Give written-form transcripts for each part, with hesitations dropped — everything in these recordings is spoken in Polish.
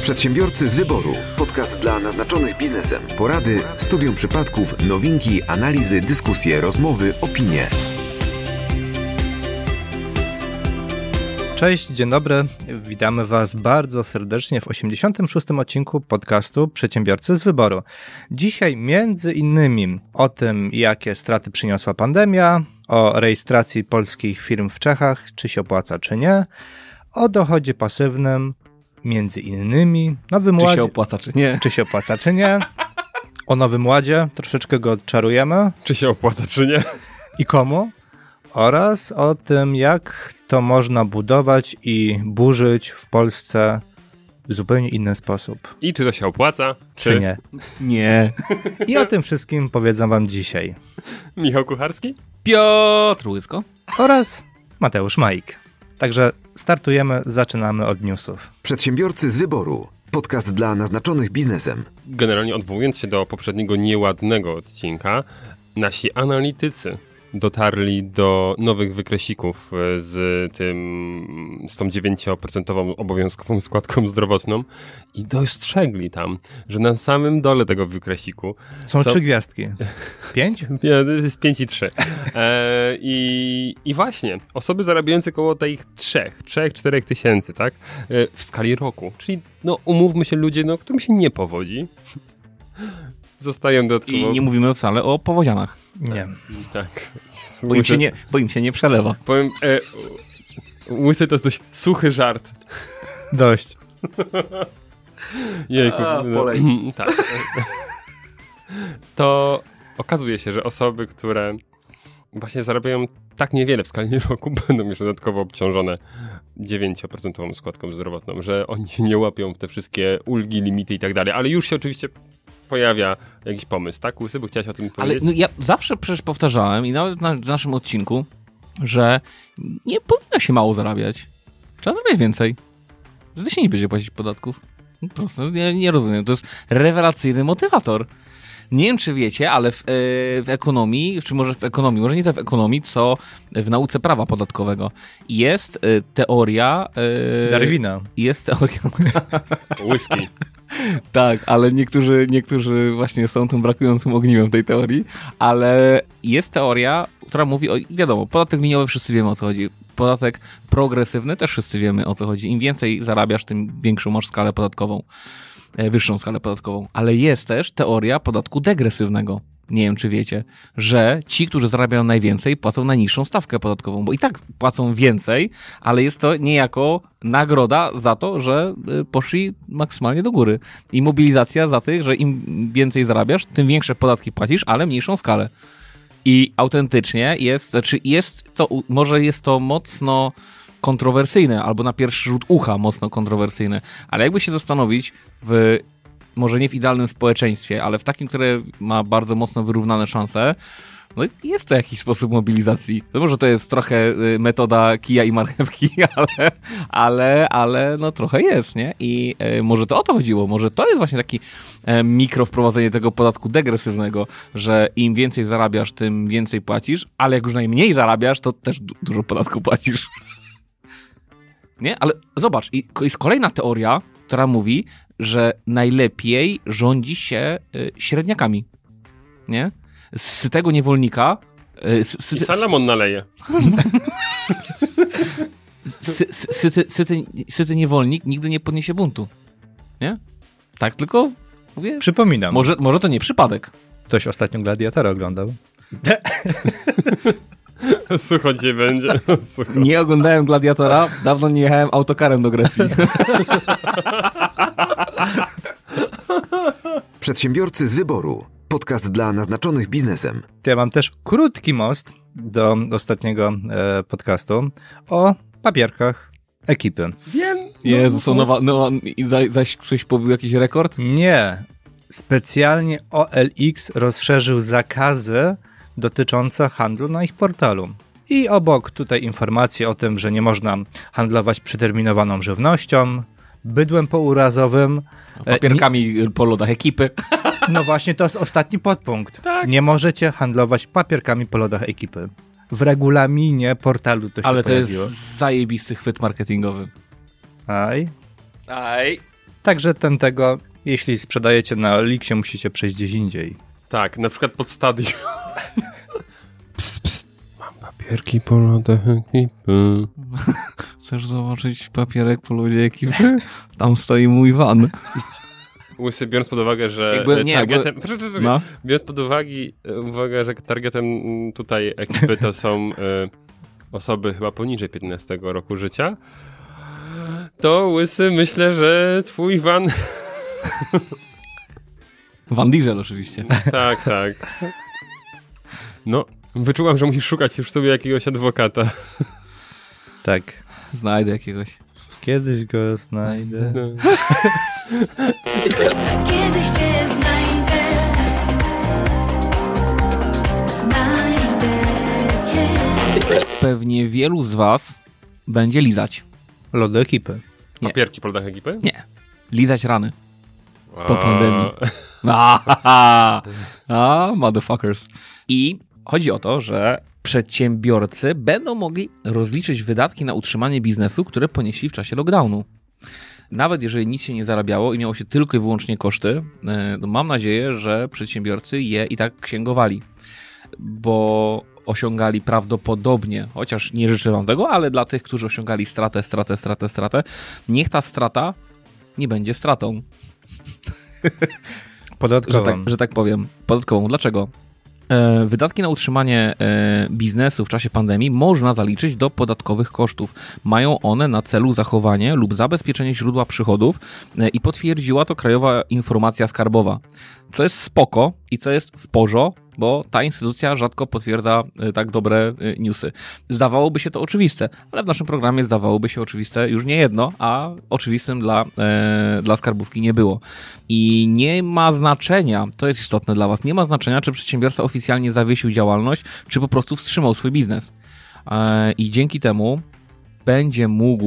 Przedsiębiorcy z wyboru. Podcast dla naznaczonych biznesem. Porady, studium przypadków, nowinki, analizy, dyskusje, rozmowy, opinie. Cześć, dzień dobry. Witamy Was bardzo serdecznie w 86. odcinku podcastu Przedsiębiorcy z wyboru. Dzisiaj między innymi o tym, jakie straty przyniosła pandemia, o rejestracji polskich firm w Czechach, czy się opłaca, czy nie, o dochodzie pasywnym, między innymi, Nowym Ładzie. Czy się opłaca, czy nie. Czy się opłaca, czy nie. O Nowym Ładzie, troszeczkę go odczarujemy. Czy się opłaca, czy nie. I komu. Oraz o tym, jak to można budować i burzyć w Polsce w zupełnie inny sposób. I czy to się opłaca, Czy nie. Nie. I o tym wszystkim powiedzą Wam dzisiaj. Michał Kucharski? Piotr Łysko. Oraz Mateusz Majk. Także startujemy, zaczynamy od newsów. Przedsiębiorcy z wyboru. Podcast dla naznaczonych biznesem. Generalnie odwołując się do poprzedniego nieładnego odcinka, nasi analitycy dotarli do nowych wykresików z tą 9% obowiązkową składką zdrowotną i dostrzegli tam, że na samym dole tego wykresiku Są 3 gwiazdki. 5? Nie, to jest 5 i 3. I właśnie, osoby zarabiające około tych 3-4 tysięcy, tak? W skali roku. Czyli, umówmy się, ludzie, którym się nie powodzi, zostają dodatkowo... I nie mówimy wcale o powodzianach. Nie. Tak. Bo im się nie przelewa. Powiem, łysy to jest dość suchy żart. Dość. Jejku. polej. Tak. To okazuje się, że osoby, które właśnie zarabiają tak niewiele w skali roku, będą już dodatkowo obciążone 9% składką zdrowotną, że oni się nie łapią w te wszystkie ulgi, limity i tak dalej, ale już się oczywiście pojawia jakiś pomysł, tak, Łysy? Bo chciałeś o tym powiedzieć? Ale ja zawsze przecież powtarzałem i nawet w naszym odcinku, że nie powinno się mało zarabiać. Trzeba zarabiać więcej. Wtedy się nie będzie płacić podatków. Po prostu, ja nie rozumiem. To jest rewelacyjny motywator. Nie wiem, czy wiecie, ale w ekonomii, czy może w ekonomii, może nie tyle w ekonomii, co w nauce prawa podatkowego jest teoria... Darwina. Jest teoria... Whisky. Tak, ale niektórzy właśnie są tym brakującym ogniwem tej teorii, ale jest teoria, która mówi o, wiadomo, podatek liniowy wszyscy wiemy, o co chodzi. Podatek progresywny też wszyscy wiemy, o co chodzi. Im więcej zarabiasz, tym większą masz skalę podatkową, wyższą skalę podatkową. Ale jest też teoria podatku degresywnego. Nie wiem, czy wiecie, że ci, którzy zarabiają najwięcej, płacą najniższą stawkę podatkową, bo i tak płacą więcej, ale jest to niejako nagroda za to, że poszli maksymalnie do góry. I mobilizacja za tych, że im więcej zarabiasz, tym większe podatki płacisz, ale mniejszą skalę. I autentycznie może jest to mocno kontrowersyjne, albo na pierwszy rzut ucha mocno kontrowersyjne, ale jakby się zastanowić może nie w idealnym społeczeństwie, ale w takim, które ma bardzo mocno wyrównane szanse, jest to jakiś sposób mobilizacji. Może to jest trochę metoda kija i marchewki, ale trochę jest, nie? I może to o to chodziło, może to jest właśnie taki mikro wprowadzenie tego podatku degresywnego, że im więcej zarabiasz, tym więcej płacisz, ale jak już najmniej zarabiasz, to też dużo podatku płacisz. Nie? Ale zobacz, jest kolejna teoria, która mówi, że najlepiej rządzi się średniakami. Nie? Z sytego niewolnika... I Salamon naleje. Syty niewolnik nigdy nie podniesie buntu. Nie? Tak, tylko mówię... Przypominam. Może to nie przypadek. Ktoś ostatnio Gladiatora oglądał. Sucho dzisiaj będzie. Sucho. Nie oglądałem Gladiatora, dawno nie jechałem autokarem do Grecji. Przedsiębiorcy z wyboru. Podcast dla naznaczonych biznesem. Ja mam też krótki most do ostatniego podcastu o papierkach ekipy. Wiem. Jezu, są nowa i zaś ktoś pobił jakiś rekord? Nie. Specjalnie OLX rozszerzył zakazy dotyczące handlu na ich portalu. I obok tutaj informacje o tym, że nie można handlować przeterminowaną żywnością, bydłem pourazowym, papierkami po lodach ekipy. No właśnie, to jest ostatni podpunkt. Tak. Nie możecie handlować papierkami po lodach ekipy. W regulaminie portalu to się Ale to pojawiło. jest zajebisty chwyt marketingowy. Aj. Także tego, jeśli sprzedajecie na Elixie, musicie przejść gdzieś indziej. Tak, na przykład pod stadion. Psst. Mam papierki po lodach ekipy. Chcesz zobaczyć papierek po lodzie ekipy? Tam stoi mój van. Łysy, biorąc pod uwagę, że targetem... Biorąc pod uwagę, że targetem tutaj ekipy to są osoby chyba poniżej 15 roku życia, to Łysy, myślę, że twój van... Van Diesel oczywiście. Tak. No, wyczułam, że musisz szukać już sobie jakiegoś adwokata. Tak. Znajdę jakiegoś. Kiedyś go znajdę. No. Kiedyś cię znajdę. Znajdę cię. Pewnie wielu z was będzie lizać. Lody ekipy. Nie. Papierki po lodach ekipy? Nie. Lizać rany. Po A, pandemii. Motherfuckers. I chodzi o to, że przedsiębiorcy będą mogli rozliczyć wydatki na utrzymanie biznesu, które ponieśli w czasie lockdownu. Nawet jeżeli nic się nie zarabiało i miało się tylko i wyłącznie koszty, to mam nadzieję, że przedsiębiorcy je i tak księgowali, bo osiągali prawdopodobnie, chociaż nie życzę wam tego, ale dla tych, którzy osiągali stratę, niech ta strata nie będzie stratą. Podatkową. Że tak powiem. Podatkową. Dlaczego? Wydatki na utrzymanie biznesu w czasie pandemii można zaliczyć do podatkowych kosztów. Mają one na celu zachowanie lub zabezpieczenie źródła przychodów i potwierdziła to Krajowa Informacja Skarbowa. Co jest spoko i co jest w porządku, bo ta instytucja rzadko potwierdza tak dobre newsy. Zdawałoby się to oczywiste, ale w naszym programie zdawałoby się oczywiste już nie jedno, a oczywistym dla skarbówki nie było. I nie ma znaczenia, to jest istotne dla was, nie ma znaczenia, czy przedsiębiorca oficjalnie zawiesił działalność, czy po prostu wstrzymał swój biznes. I dzięki temu będzie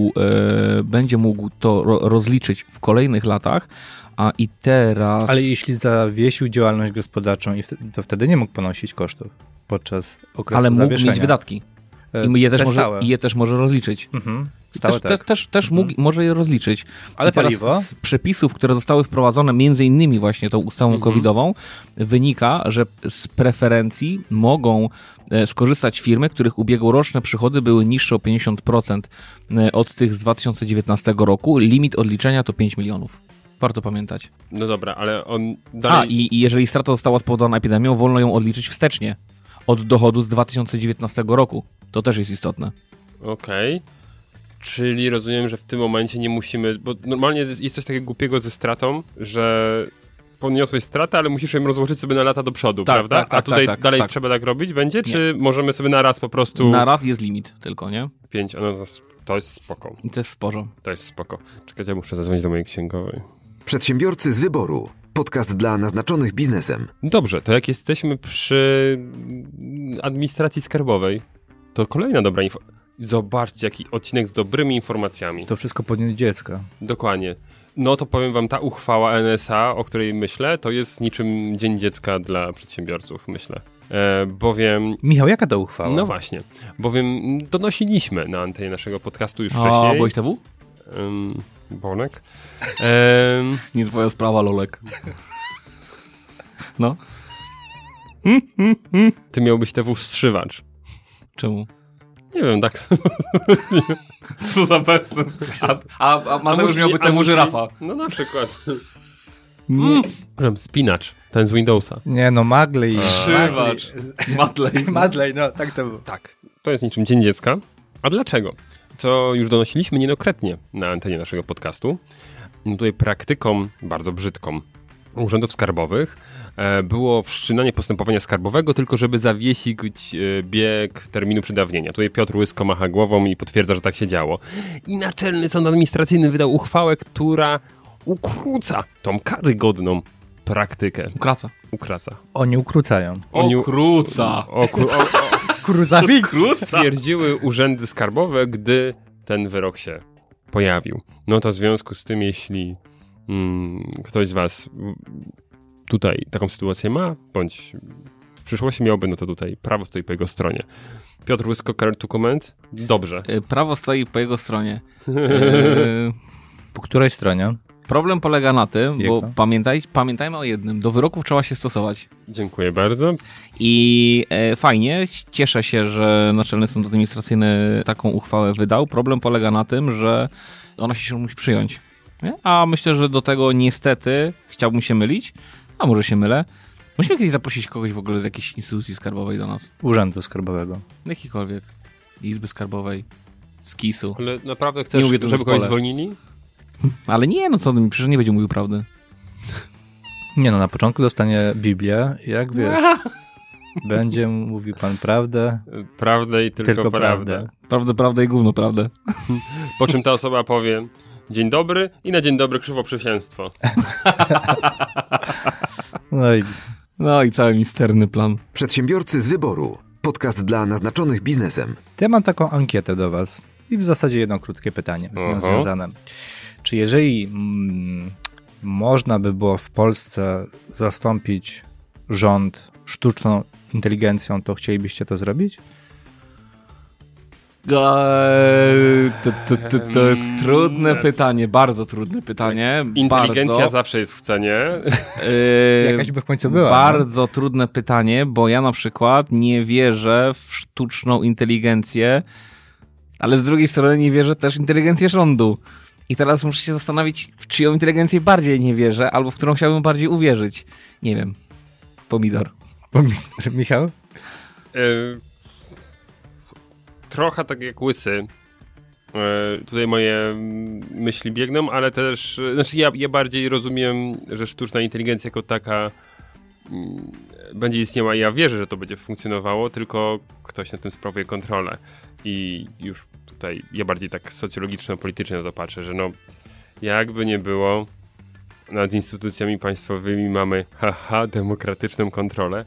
mógł to rozliczyć w kolejnych latach. I teraz... Ale jeśli zawiesił działalność gospodarczą, to wtedy nie mógł ponosić kosztów podczas okresu ale mógł zawieszenia. mieć wydatki. I je też może rozliczyć. Mhm. Stałe Też może je rozliczyć. Ale i teraz paliwo? Z przepisów, które zostały wprowadzone między innymi właśnie tą ustawą covidową, wynika, że z preferencji mogą skorzystać firmy, których ubiegłoroczne przychody były niższe o 50% od tych z 2019 roku. Limit odliczenia to 5 milionów. Warto pamiętać. No dobra, ale on dalej... I jeżeli strata została spowodowana epidemią, wolno ją odliczyć wstecznie od dochodu z 2019 roku. To też jest istotne. Okej. Czyli rozumiem, że w tym momencie nie musimy... Bo normalnie jest coś takiego głupiego ze stratą, że poniosłeś stratę, ale musisz ją rozłożyć sobie na lata do przodu, prawda? A tutaj dalej trzeba tak robić będzie? Czy możemy sobie na raz po prostu... Na raz jest limit tylko, nie? 5, no to jest spoko. I to jest sporo. To jest spoko. Czekajcie, ja muszę zadzwonić do mojej księgowej. Przedsiębiorcy z wyboru. Podcast dla naznaczonych biznesem. Dobrze, to jak jesteśmy przy administracji skarbowej, to kolejna dobra Zobaczcie, jaki odcinek z dobrymi informacjami. To wszystko po dniu dziecka. Dokładnie. No to powiem wam, ta uchwała NSA, o której myślę, to jest niczym Dzień Dziecka dla przedsiębiorców, myślę. Bowiem... Michał, jaka to uchwała? No właśnie, bowiem donosiliśmy na antenie naszego podcastu już wcześniej. A byłeś TW? Bonek. Nie twoja sprawa, Lolek. No. Ty miałbyś TW wstrzywacz. Czemu? Nie wiem, tak. Co za bezsens. A Mateusz miałby TW żyrafa. No na przykład. Spinacz, ten z Windowsa. Nie no, Magley. Wstrzywacz. Madlej, no tak to było. Tak, to jest niczym Dzień Dziecka. A dlaczego? Co już donosiliśmy niejednokrotnie na antenie naszego podcastu. Tutaj praktyką, bardzo brzydką, urzędów skarbowych było wszczynanie postępowania skarbowego, tylko żeby zawiesić bieg terminu przedawnienia. Tutaj Piotr Łysko macha głową i potwierdza, że tak się działo. I Naczelny Sąd Administracyjny wydał uchwałę, która ukróca tą karygodną praktykę. Ukraca. Oni ukrócają. Ukróca. Stwierdziły urzędy skarbowe, gdy ten wyrok się pojawił. No to w związku z tym, jeśli ktoś z was tutaj taką sytuację ma, bądź w przyszłości miałby, no to tutaj prawo stoi po jego stronie. Piotr Łysko, care to comment? Dobrze. Prawo stoi po jego stronie. Po której stronie? Problem polega na tym, Jego. bo pamiętajmy o jednym, do wyroków trzeba się stosować. Dziękuję bardzo. I fajnie, cieszę się, że Naczelny Sąd Administracyjny taką uchwałę wydał. Problem polega na tym, że ona się musi przyjąć. Nie? A myślę, że do tego niestety, chciałbym się mylić, a może się mylę, musimy kiedyś zaprosić kogoś w ogóle z jakiejś instytucji skarbowej do nas. Urzędu Skarbowego. Jakikolwiek. Izby Skarbowej, z KIS-u. Ale naprawdę Nie chcesz, mówię tu w żeby kogoś zespole. zwolnili? Ale nie, no co, przecież nie będzie mówił prawdy. Nie no, na początku dostanie Biblię, jak wiesz, będzie mówił pan prawdę, Prawdę i tylko prawdę. Prawdę i gówno prawdę. Po czym ta osoba powie: dzień dobry i na dzień dobry krzywoprzysięstwo. No i I cały misterny plan. Przedsiębiorcy z wyboru. Podcast dla naznaczonych biznesem. to ja mam taką ankietę do was i w zasadzie jedno krótkie pytanie z nią Aha. związane. Czy jeżeli można by było w Polsce zastąpić rząd sztuczną inteligencją, to chcielibyście to zrobić? To jest trudne pytanie, bardzo trudne pytanie. Inteligencja bardzo. zawsze jest w cenie. Jakaś by w końcu była. Bardzo trudne pytanie, bo ja na przykład nie wierzę w sztuczną inteligencję, ale z drugiej strony nie wierzę też w inteligencję rządu. I teraz muszę się zastanowić, w czyją inteligencję bardziej nie wierzę, albo w którą chciałbym bardziej uwierzyć. Nie wiem. Pomidor. Michał? Trochę tak jak Łysy. Tutaj moje myśli biegną, ale też... Znaczy ja bardziej rozumiem, że sztuczna inteligencja jako taka będzie istniała i ja wierzę, że to będzie funkcjonowało, tylko ktoś nad tym sprawuje kontrolę. I już tutaj ja bardziej tak socjologiczno-politycznie na to patrzę, że no jakby nie było, nad instytucjami państwowymi mamy demokratyczną kontrolę,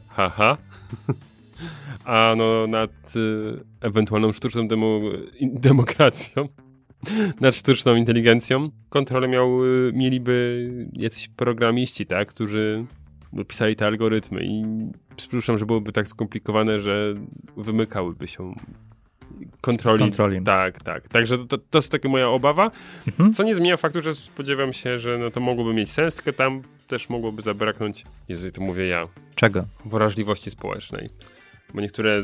a no nad ewentualną sztuczną demokracją, nad sztuczną inteligencją kontrolę mieliby jacyś programiści, tak, którzy by pisali te algorytmy i przypuszczam, że byłoby tak skomplikowane, że wymykałyby się kontroli. Tak. Także to jest taka moja obawa, co nie zmienia faktu, że spodziewam się, że no to mogłoby mieć sens, tylko tam też mogłory zabraknąć, jeżeli to mówię ja, Czego? wrażliwości społecznej. Bo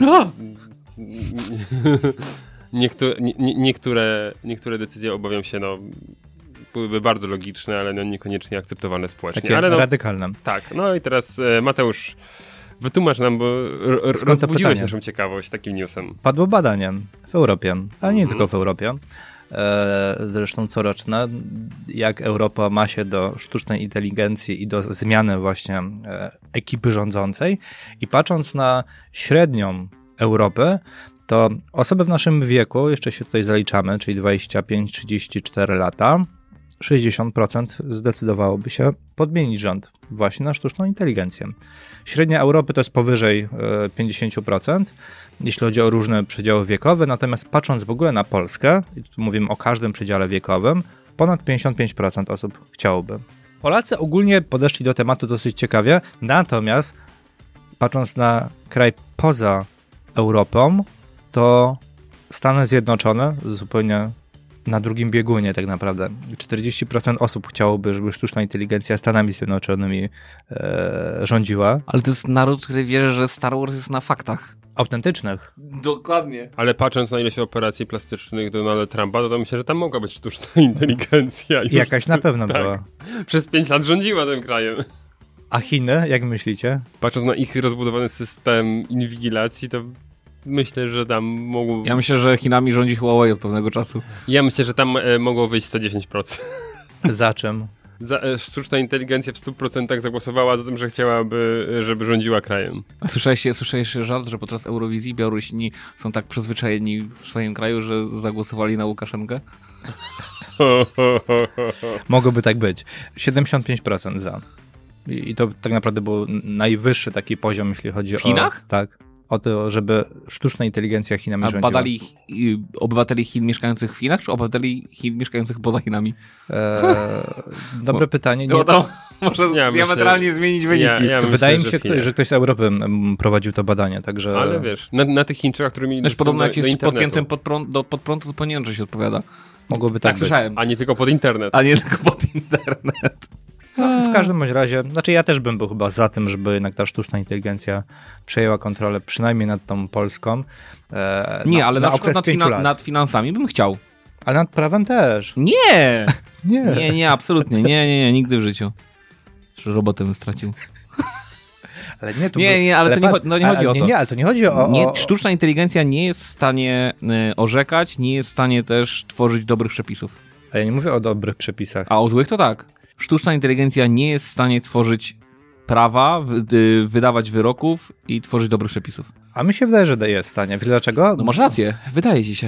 niektóre decyzje, obawiam się, no byłyby bardzo logiczne, ale no niekoniecznie akceptowane społecznie. Takie ale no, radykalne. Tak, no i teraz Mateusz, wytłumacz nam, bo Skąd to rozbudziłeś pytanie? naszą ciekawość takim newsem. Padło badanie w Europie, ale nie tylko w Europie, zresztą coroczne, jak Europa ma się do sztucznej inteligencji i do zmiany właśnie ekipy rządzącej i patrząc na średnią Europy, to osoby w naszym wieku, jeszcze się tutaj zaliczamy, czyli 25-34 lata, 60% zdecydowałoby się podmienić rząd właśnie na sztuczną inteligencję. Średnia Europy to jest powyżej 50%, jeśli chodzi o różne przedziały wiekowe, natomiast patrząc w ogóle na Polskę, i tu mówimy o każdym przedziale wiekowym, ponad 55% osób chciałoby. Polacy ogólnie podeszli do tematu dosyć ciekawie, natomiast patrząc na kraj poza Europą, to Stany Zjednoczone zupełnie na drugim biegunie tak naprawdę. 40% osób chciałoby, żeby sztuczna inteligencja Stanami Zjednoczonymi rządziła. Ale to jest naród, który wierzy, że Star Wars jest na faktach. Autentycznych. Dokładnie. Ale patrząc na ilość operacji plastycznych Donalda Trumpa, to myślę, że tam mogła być sztuczna inteligencja. Już. Jakaś na pewno Tak. była. Przez 5 lat rządziła tym krajem. A Chiny, jak myślicie? Patrząc na ich rozbudowany system inwigilacji, to myślę, że tam mogło... Ja myślę, że Chinami rządzi Huawei od pewnego czasu. Ja myślę, że tam mogło wyjść 110%. Za czym? Sztuczna inteligencja w 100% zagłosowała za tym, że chciałaby, żeby rządziła krajem. A słyszałeś żart, że podczas Eurowizji Białorusini są tak przyzwyczajeni w swoim kraju, że zagłosowali na Łukaszenkę? Mogłoby tak być. 75% za. I to tak naprawdę był najwyższy taki poziom, jeśli chodzi W Chinach? o... Tak. O to, żeby sztuczna inteligencja Chinami A rządziła. badali obywateli Chin mieszkających w Chinach, czy obywateli Chin mieszkających poza Chinami? Dobre pytanie. No to może Ja diametralnie zmienić wyniki. Wydaje mi się, że ktoś z Europy prowadził to badanie, także... Ale wiesz, na tych Chińczykach, którymi Wiesz, podobno jak do jest internetu. podpiętym pod prąd, to zupełnie inaczej się odpowiada. Mogłoby Tak być. słyszałem. A nie tylko pod internet. A nie tylko pod internet. No, w każdym bądź razie, znaczy ja też bym był chyba za tym, żeby jednak ta sztuczna inteligencja przejęła kontrolę przynajmniej nad tą Polską. Nie, ale na okres przykład 5 lat. nad finansami bym chciał. Ale nad prawem też. Nie! Nie. Nie, absolutnie. Nie, nigdy w życiu. Że robotę bym stracił. Ale nie, to Nie, ale to nie patrz, nie chodzi o to. Nie, ale to nie chodzi o... Sztuczna inteligencja nie jest w stanie orzekać, nie jest w stanie też tworzyć dobrych przepisów. Ale ja nie mówię o dobrych przepisach. A o złych to tak. Sztuczna inteligencja nie jest w stanie tworzyć prawa, wydawać wyroków i tworzyć dobrych przepisów. A mi się wydaje, że jest w stanie. Wiesz dlaczego? No masz rację, wydaje ci się.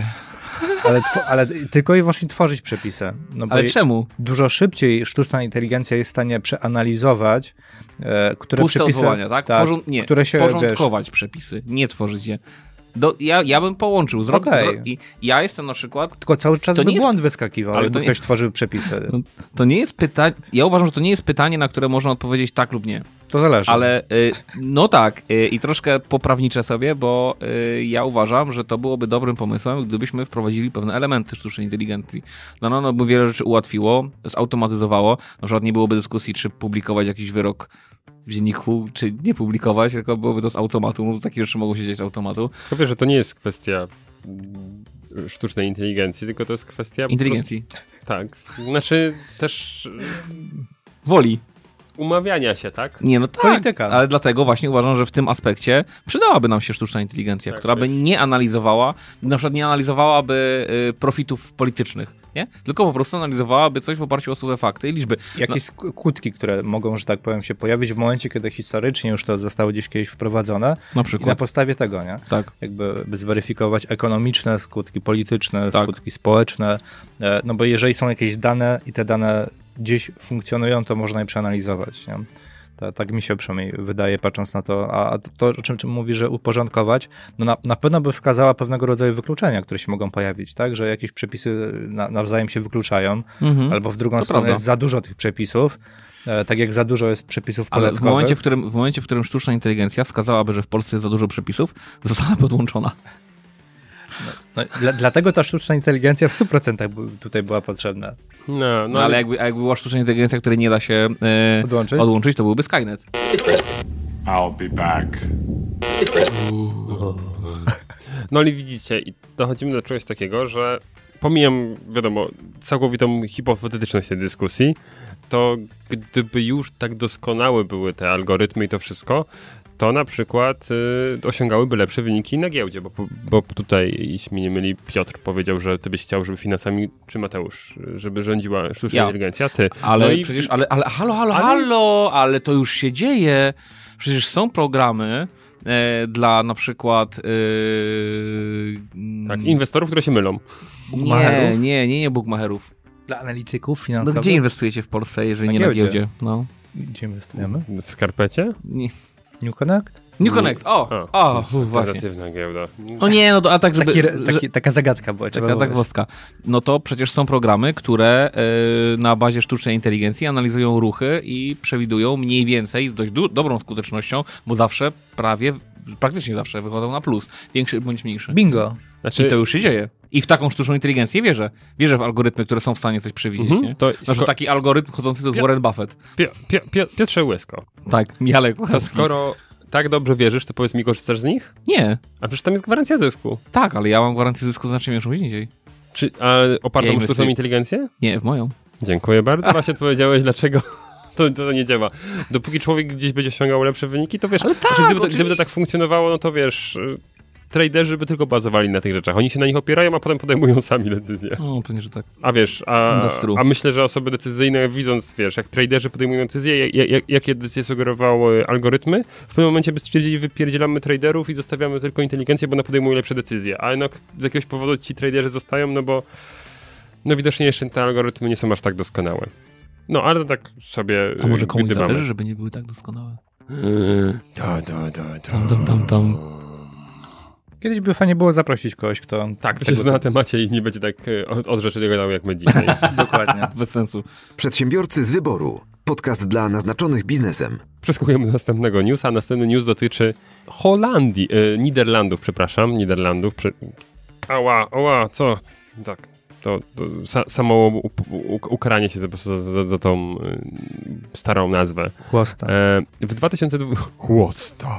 Ale tylko i wyłącznie tworzyć przepisy. No bo Ale czemu? Dużo szybciej sztuczna inteligencja jest w stanie przeanalizować, które Puste przepisy... odwołania, tak? nie, które się, porządkować przepisy, nie tworzyć je. Ja bym połączył. I ja jestem na przykład... Tylko cały czas To by nie jest- błąd wyskakiwał, ale jakby to nie- ktoś tworzył przepisy. To nie jest pytanie... Ja uważam, że to nie jest pytanie, na które można odpowiedzieć tak lub nie. To zależy. Ale no tak, i troszkę poprawniczę sobie, bo ja uważam, że to byłoby dobrym pomysłem, gdybyśmy wprowadzili pewne elementy sztucznej inteligencji. No by wiele rzeczy ułatwiło, zautomatyzowało. Na przykład nie byłoby dyskusji, czy publikować jakiś wyrok w dzienniku, czy nie publikować, tylko byłoby to z automatu. No, takie rzeczy mogą się dziać z automatu. Tylko wiesz, że to nie jest kwestia sztucznej inteligencji, tylko to jest kwestia... Inteligencji. Tak. Znaczy też Woli. umawiania się, tak? Nie, no tak, Polityka. ale dlatego właśnie uważam, że w tym aspekcie przydałaby nam się sztuczna inteligencja, Tak, która by nie analizowała, na przykład nie analizowałaby profitów politycznych, nie? Tylko po prostu analizowałaby coś w oparciu o suche fakty i liczby. Jakieś skutki, które mogą, że tak powiem, się pojawić w momencie, kiedy historycznie już to zostało gdzieś kiedyś wprowadzone. Na I na przykład. podstawie tego, nie? Tak. Jakby by zweryfikować ekonomiczne skutki, polityczne, Tak. skutki społeczne. No bo jeżeli są jakieś dane i te dane gdzieś funkcjonują, to można je przeanalizować, nie? Tak mi się przynajmniej wydaje, patrząc na to. A to, o czym mówi, że uporządkować, no na pewno by wskazała pewnego rodzaju wykluczenia, które się mogą pojawić, tak? Że jakieś przepisy nawzajem się wykluczają, albo w drugą To stronę prawda. jest za dużo tych przepisów, tak jak za dużo jest przepisów Ale podatkowych. w momencie, w którym sztuczna inteligencja wskazałaby, że w Polsce jest za dużo przepisów, zostałaby podłączona. No, dlatego ta sztuczna inteligencja w 100% tutaj była potrzebna. No, Ale jakby była sztuczna inteligencja, której nie da się odłączyć, to byłby Skynet. I'll be back. No ale widzicie, i dochodzimy do czegoś takiego, że pomijam, wiadomo, całkowitą hipotetyczność tej dyskusji, to gdyby już tak doskonałe były te algorytmy i to wszystko, to na przykład osiągałyby lepsze wyniki na giełdzie, bo tutaj, jeśli mnie nie myli, Piotr powiedział, że ty byś chciał, żeby finansami, czy Mateusz, żeby rządziła sztuczna inteligencja, ty. Ale no i przecież, halo, ale to już się dzieje. Przecież są programy dla na przykład tak, inwestorów, które się mylą. Bookmacherów? nie bookmacherów. Dla analityków No finansowych. gdzie inwestujecie w Polsce, jeżeli Na nie giełdzie. na giełdzie? No. Gdzie inwestujemy? W skarpecie? Nie. New Connect? New Connect, To jest właśnie. alternatywna giełda. O nie, no to a tak, żeby... Taka zagadka była. trzeba Taka było zagwozdka. No to przecież są programy, które na bazie sztucznej inteligencji analizują ruchy i przewidują mniej więcej z dość dobrą skutecznością, bo zawsze, praktycznie zawsze wychodzą na plus. Większy bądź mniejszy. Bingo. Znaczy, I to już się dzieje. I w taką sztuczną inteligencję wierzę. Wierzę w algorytmy, które są w stanie coś przewidzieć. Nie? to Znaczy taki algorytm chodzący to jest Warren Buffett. Piotrze Łysko, Tak, Mijalek. to skoro tak dobrze wierzysz, to powiedz mi, korzystasz z nich? Nie. A przecież tam jest gwarancja zysku. Tak, ale ja mam gwarancję zysku znacznie większą niż indziej. A opartą Ja o inwestuję. sztuczną inteligencję? Nie, w moją. Dziękuję bardzo. Właśnie odpowiedziałeś, dlaczego to nie działa. Dopóki człowiek gdzieś będzie osiągał lepsze wyniki, to wiesz, Ale tak, gdyby to tak funkcjonowało, no to wiesz, traderzy by tylko bazowali na tych rzeczach. Oni się na nich opierają, a potem podejmują sami decyzje. No, pewnie, że tak. A wiesz, a myślę, że osoby decyzyjne, widząc, wiesz, jak traderzy podejmują decyzje, jakie decyzje sugerowały algorytmy, w pewnym momencie by stwierdzili, wypierdzielamy traderów i zostawiamy tylko inteligencję, bo ona podejmuje lepsze decyzje. A jednak z jakiegoś powodu ci traderzy zostają, no bo widocznie jeszcze te algorytmy nie są aż tak doskonałe. No, ale to tak sobie A może komuś gdybamy. zależy, żeby nie były tak doskonałe? Tam. Kiedyś by fajnie było zaprosić kogoś, kto... Tak, to się zna na temacie i nie będzie tak od rzeczy gadał jak my dzisiaj. Dokładnie. Bez sensu. Przedsiębiorcy z wyboru. Podcast dla naznaczonych biznesem. Przeskakujemy do następnego newsa. Następny news dotyczy Niderlandów. Ała, co? Tak, To samo ukaranie się za tą starą nazwę. Chłosta. W 2002... Chłosta.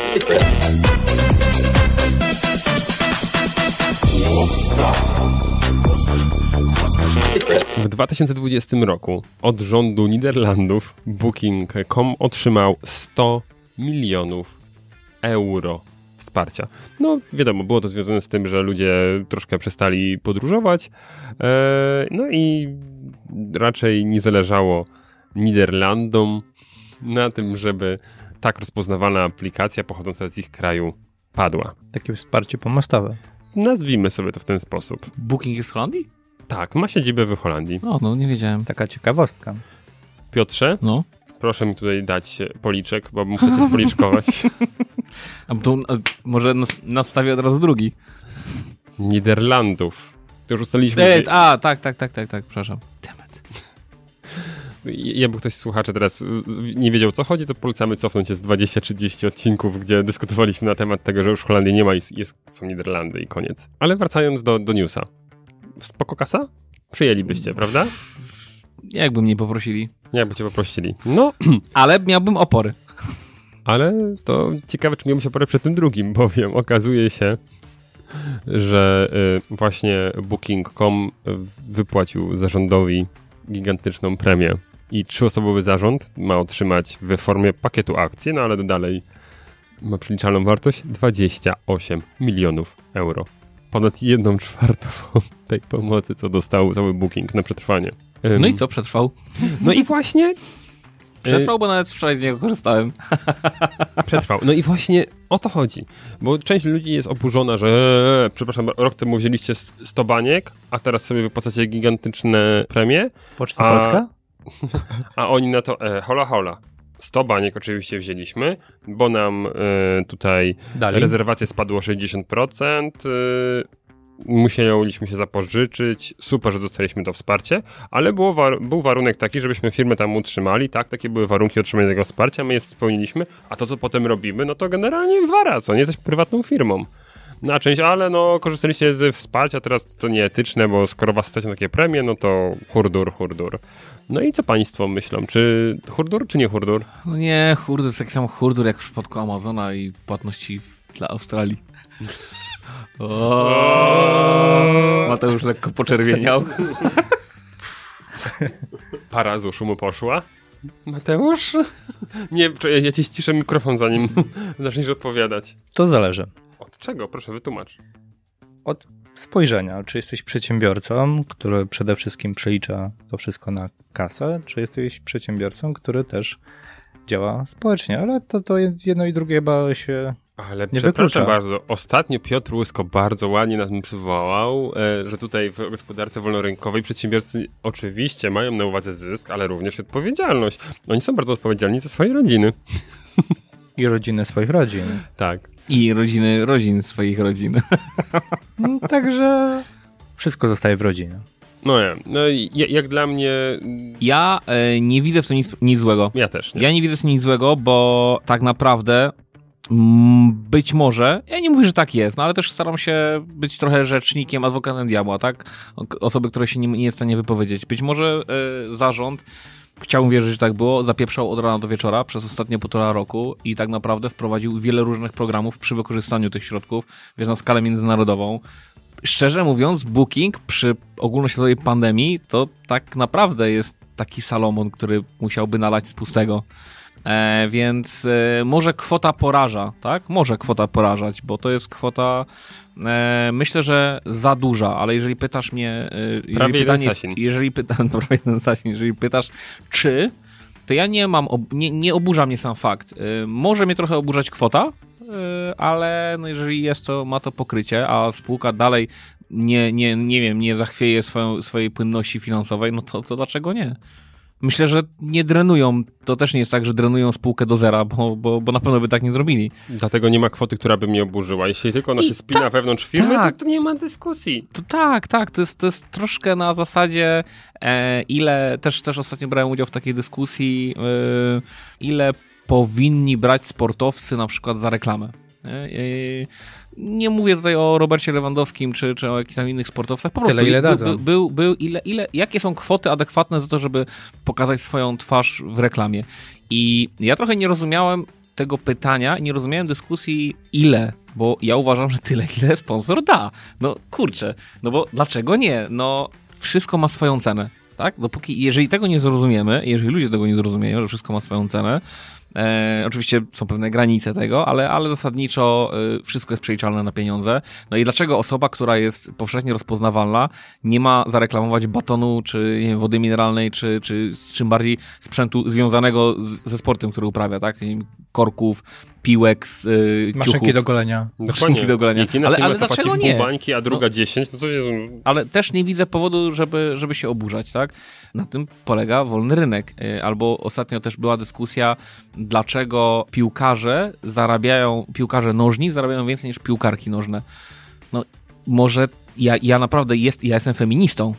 W 2020 roku od rządu Niderlandów Booking.com otrzymał 100 milionów euro wsparcia. No wiadomo, było to związane z tym, że ludzie troszkę przestali podróżować, no i raczej nie zależało Niderlandom na tym, żeby tak rozpoznawana aplikacja pochodząca z ich kraju padła. Takie wsparcie pomostowe. Nazwijmy sobie to w ten sposób. Booking jest z Holandii? Tak, ma siedzibę w Holandii. No nie wiedziałem. Taka ciekawostka. Piotrze, No. proszę mi tutaj dać policzek, bo muszę coś policzkować. A to może nastawię od razu drugi. Niderlandów. To już ustaliliśmy. Tak, przepraszam. Jakby ktoś słuchacze teraz nie wiedział, o co chodzi, to polecamy cofnąć się z 20-30 odcinków, gdzie dyskutowaliśmy na temat tego, że już Holandii nie ma i są Niderlandy i koniec. Ale wracając do newsa. Spoko kasa? Przyjęlibyście, prawda? Jakby mnie poprosili. Jakby cię poprosili. No, Ale miałbym opory. ale to ciekawe, czy miałbym się porę przed tym drugim, bowiem okazuje się, że właśnie Booking.com wypłacił zarządowi gigantyczną premię. I 3-osobowy zarząd ma otrzymać w formie pakietu akcji, no ale dalej ma przeliczalną wartość 28 milionów euro. Ponad 1/4 tej pomocy, co dostał cały Booking na przetrwanie. No i co, przetrwał? No i właśnie... Przetrwał, bo nawet wczoraj z niego korzystałem. Przetrwał. No i właśnie o to chodzi. Bo część ludzi jest oburzona, że przepraszam, rok temu wzięliście 100 baniek, a teraz sobie wypłacacie gigantyczne premie. Poczta Polska? A oni na to, hola. 100 baniek oczywiście wzięliśmy, bo nam tutaj Dali. rezerwacje spadło o 60%, musieliśmy się zapożyczyć, super, że dostaliśmy to wsparcie, ale był warunek taki, żebyśmy firmę tam utrzymali, tak, takie były warunki otrzymania tego wsparcia, my je spełniliśmy, a to, co potem robimy, no to generalnie wara, co, nie jesteśmy prywatną firmą. Na część, ale no korzystaliście z wsparcia, teraz to nieetyczne, bo skoro was stać na takie premie, no to hurdur. No i co państwo myślą? Czy hurdur, czy nie hurdur? No nie, hurdur jest taki sam hurdur jak w przypadku Amazona i płatności dla Australii. Mateusz lekko poczerwieniał. Para z uszu mu poszła. Mateusz? Nie, ja ci ściszę mikrofon, zanim zaczniesz odpowiadać. To zależy. Od czego? Proszę, wytłumacz. Od spojrzenia. Czy jesteś przedsiębiorcą, który przede wszystkim przelicza to wszystko na kasę, czy jesteś przedsiębiorcą, który też działa społecznie, ale to jedno i drugie chyba się Ale nie przepraszam wyklucza. bardzo, ostatnio Piotr Łysko bardzo ładnie nas przywołał, że tutaj w gospodarce wolnorynkowej przedsiębiorcy oczywiście mają na uwadze zysk, ale również odpowiedzialność. Oni są bardzo odpowiedzialni za swoje rodziny. I rodziny swoich rodzin. Tak. I rodzin swoich rodzin. No, także wszystko zostaje w rodzinie. No i jak dla mnie... Ja nie widzę w tym nic złego. Ja też nie. Ja nie widzę w tym nic złego, bo tak naprawdę być może, ja nie mówię, że tak jest, no ale też staram się być trochę rzecznikiem, adwokatem diabła, tak? Osoby, które się nie jest w stanie wypowiedzieć. Być może zarząd, chciałbym wierzyć, że tak było, zapieprzał od rana do wieczora przez ostatnie 1,5 roku i tak naprawdę wprowadził wiele różnych programów przy wykorzystaniu tych środków, więc na skalę międzynarodową. Szczerze mówiąc, Booking przy ogólnoświatowej pandemii to tak naprawdę jest taki Salomon, który musiałby nalać z pustego. Więc może kwota poraża, tak? Może kwota porażać, bo to jest kwota myślę, że za duża, ale jeżeli pytasz mnie... Jeżeli pytasz czy, to ja nie mam... Nie oburza mnie sam fakt. Może mnie trochę oburzać kwota, ale no jeżeli jest to, ma to pokrycie, a spółka dalej nie zachwieje swojej płynności finansowej, no to dlaczego nie? Myślę, że nie drenują, to też nie jest tak, że drenują spółkę do zera, bo na pewno by tak nie zrobili. Dlatego nie ma kwoty, która by mnie oburzyła. Jeśli tylko ona się spina wewnątrz firmy, tak. to nie ma dyskusji. To jest troszkę na zasadzie, ile, też ostatnio brałem udział w takiej dyskusji, ile powinni brać sportowcy na przykład za reklamę. Nie mówię tutaj o Robercie Lewandowskim, czy o jakichś tam innych sportowcach. Po prostu Tyle, ile dadzą. jakie są kwoty adekwatne za to, żeby pokazać swoją twarz w reklamie. I ja trochę nie rozumiałem tego pytania, nie rozumiałem dyskusji ile, bo ja uważam, że tyle, ile sponsor da. No kurczę, no bo dlaczego nie? No wszystko ma swoją cenę, tak? Jeżeli tego nie zrozumiemy, jeżeli ludzie tego nie zrozumieją, że wszystko ma swoją cenę, oczywiście są pewne granice tego, ale zasadniczo wszystko jest przeliczalne na pieniądze. No i dlaczego osoba, która jest powszechnie rozpoznawalna, nie ma zareklamować batonu, czy nie wiem, wody mineralnej, czy z czym bardziej sprzętu związanego ze sportem, który uprawia, tak? Nie wiem, korków, piłek, Maszynki ciuchów. do golenia. Maszynki do golenia. Ale dlaczego nie? bańki, a druga 10, no to jest... Ale też nie widzę powodu, żeby się oburzać, tak? Na tym polega wolny rynek. Albo ostatnio też była dyskusja, dlaczego piłkarze nożni zarabiają więcej niż piłkarki nożne. No może ja naprawdę jestem feministą.